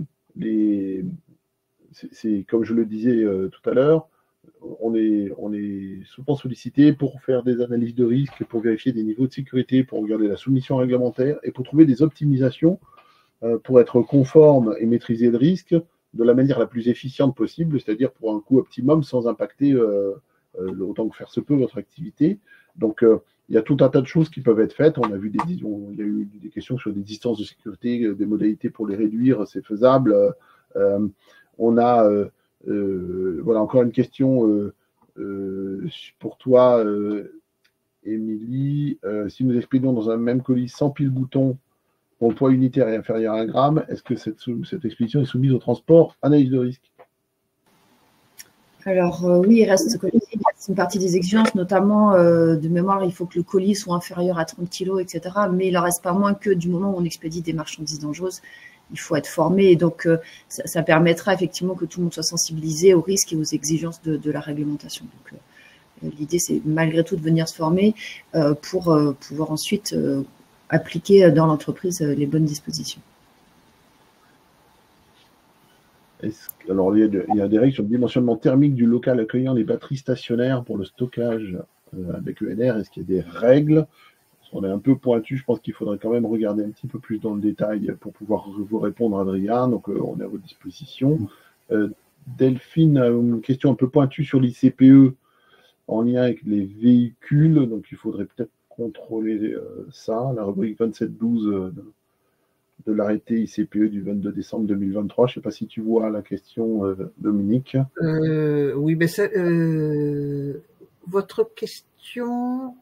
c'est comme je le disais tout à l'heure, on est souvent sollicité pour faire des analyses de risque, pour vérifier des niveaux de sécurité, pour regarder la soumission réglementaire et pour trouver des optimisations pour être conforme et maîtriser le risque de la manière la plus efficiente possible, c'est-à-dire pour un coût optimum sans impacter autant que faire se peut votre activité. Donc, il y a tout un tas de choses qui peuvent être faites. Il y a eu des questions sur des distances de sécurité, des modalités pour les réduire, c'est faisable. On a, voilà, encore une question pour toi, Émilie. Si nous expédions dans un même colis 100 piles boutons, pour le poids unitaire est inférieur à 1 gramme, est-ce que cette expédition est soumise au transport analyse de risque? Alors oui, il reste une partie des exigences, notamment de mémoire, il faut que le colis soit inférieur à 30 kg, etc. Mais il n'en reste pas moins que du moment où on expédie des marchandises dangereuses, il faut être formé. Et donc, ça permettra effectivement que tout le monde soit sensibilisé aux risques et aux exigences de la réglementation. Donc, l'idée, c'est malgré tout de venir se former pour pouvoir ensuite appliquer dans l'entreprise les bonnes dispositions. Alors, il y a des règles sur le dimensionnement thermique du local accueillant les batteries stationnaires pour le stockage avec ENR. Est-ce qu'il y a des règles? On est un peu pointu, je pense qu'il faudrait quand même regarder un petit peu plus dans le détail pour pouvoir vous répondre, Adrien. Donc, on est à votre disposition. Delphine a une question un peu pointue sur l'ICPE en lien avec les véhicules. Donc, il faudrait peut-être contrôler ça, la rubrique 2712 de l'arrêté ICPE du 22 décembre 2023. Je ne sais pas si tu vois la question, Dominique. Oui, mais ça, votre question...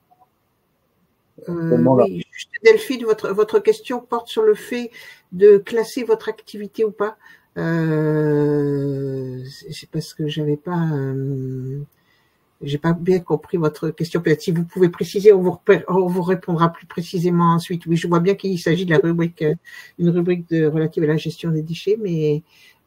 oui, juste Delphine, votre question porte sur le fait de classer votre activité ou pas. C'est parce que j'ai pas bien compris votre question. Peut-être si vous pouvez préciser, on vous répondra plus précisément ensuite. Oui, je vois bien qu'il s'agit de la rubrique, une rubrique relative à la gestion des déchets, mais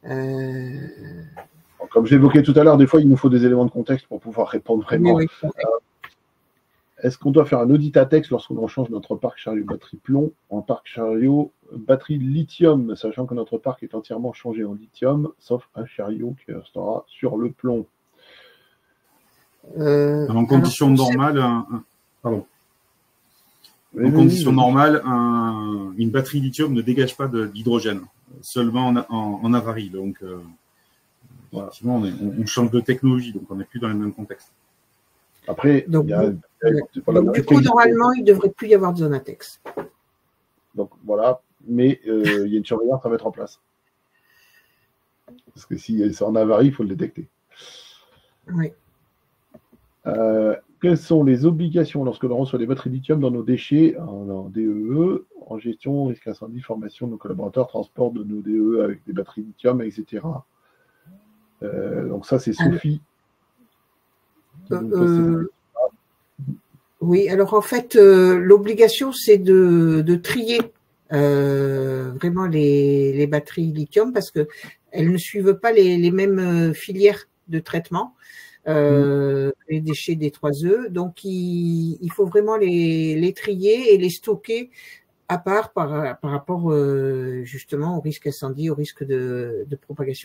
comme j'évoquais tout à l'heure, des fois il nous faut des éléments de contexte pour pouvoir répondre vraiment. Oui, est-ce qu'on doit faire un audit à texte lorsqu'on change notre parc chariot batterie plomb en parc chariot batterie lithium, sachant que notre parc est entièrement changé en lithium, sauf un chariot qui restera sur le plomb? En conditions normales, normales, une batterie lithium ne dégage pas d'hydrogène, seulement en avarie. Donc, voilà, on change de technologie, donc on n'est plus dans le même contexte. Après, donc, du coup, normalement, il ne devrait plus y avoir de zone à texte. Donc voilà, mais il y a une surveillance à mettre en place. Parce que si c'est en avarie, il faut le détecter. Oui. Quelles sont les obligations lorsque l'on reçoit des batteries lithium dans nos déchets en DEE, en gestion, risque incendie, formation de nos collaborateurs, transport de nos DEE avec des batteries lithium, etc. Donc ça, c'est Sophie. Oui, alors en fait, l'obligation, c'est de trier vraiment les batteries lithium parce que elles ne suivent pas les mêmes filières de traitement, les déchets des 3E. Donc, il faut vraiment les trier et les stocker à part par rapport justement au risque incendie, au risque de propagation.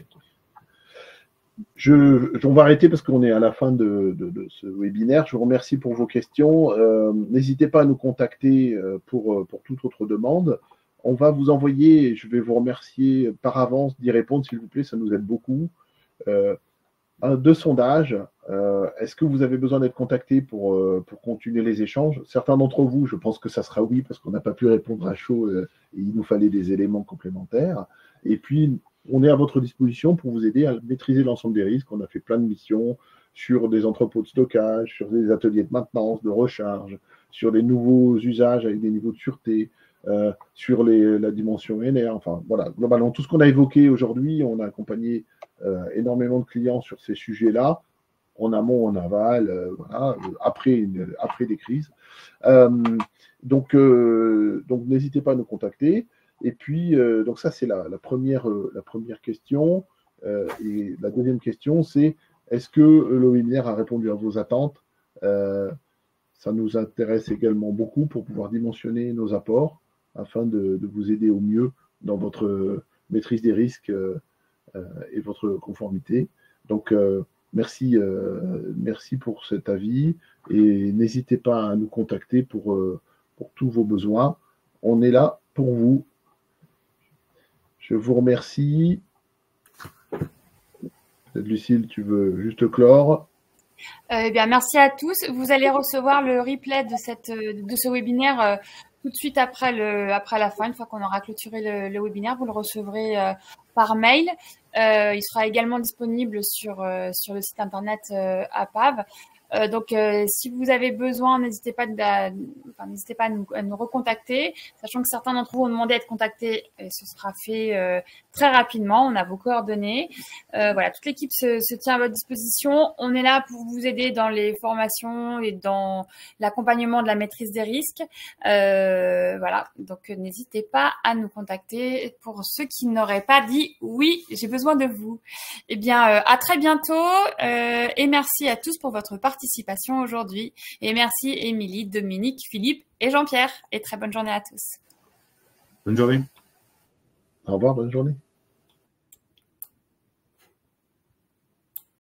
On va arrêter parce qu'on est à la fin de ce webinaire. Je vous remercie pour vos questions. N'hésitez pas à nous contacter pour toute autre demande. On va vous envoyer, je vais vous remercier par avance d'y répondre, s'il vous plaît, ça nous aide beaucoup. 2 sondages. Est-ce que vous avez besoin d'être contacté pour continuer les échanges? Certains d'entre vous, je pense que ça sera oui, parce qu'on n'a pas pu répondre à chaud et il nous fallait des éléments complémentaires. Et puis, on est à votre disposition pour vous aider à maîtriser l'ensemble des risques. On a fait plein de missions sur des entrepôts de stockage, sur des ateliers de maintenance, de recharge, sur les nouveaux usages avec des niveaux de sûreté, sur la dimension NR. Enfin, voilà, globalement, tout ce qu'on a évoqué aujourd'hui, on a accompagné énormément de clients sur ces sujets-là, en amont, en aval, voilà, après des crises. Donc n'hésitez pas à nous contacter. Et puis, donc ça, c'est la première question. Et la deuxième question, c'est est-ce que le webinaire a répondu à vos attentes? Ça nous intéresse également beaucoup pour pouvoir dimensionner nos apports afin de vous aider au mieux dans votre maîtrise des risques et votre conformité. Donc, merci pour cet avis et n'hésitez pas à nous contacter pour tous vos besoins. On est là pour vous. Je vous remercie. Peut-être Lucille, tu veux juste clore? Eh bien, merci à tous. Vous allez recevoir le replay de ce webinaire tout de suite après la fin, une fois qu'on aura clôturé le webinaire. Vous le recevrez par mail. Il sera également disponible sur le site internet APAV. Donc, si vous avez besoin, n'hésitez pas à nous recontacter, sachant que certains d'entre vous ont demandé à être contactés et ce sera fait très rapidement. On a vos coordonnées. Voilà, toute l'équipe se tient à votre disposition. On est là pour vous aider dans les formations et dans l'accompagnement de la maîtrise des risques. Voilà, donc n'hésitez pas à nous contacter pour ceux qui n'auraient pas dit oui, j'ai besoin de vous. Eh bien, à très bientôt et merci à tous pour votre participation aujourd'hui. Et merci Émilie, Dominique, Philippe et Jean-Pierre. Et très bonne journée à tous. Bonne journée. Au revoir, bonne journée.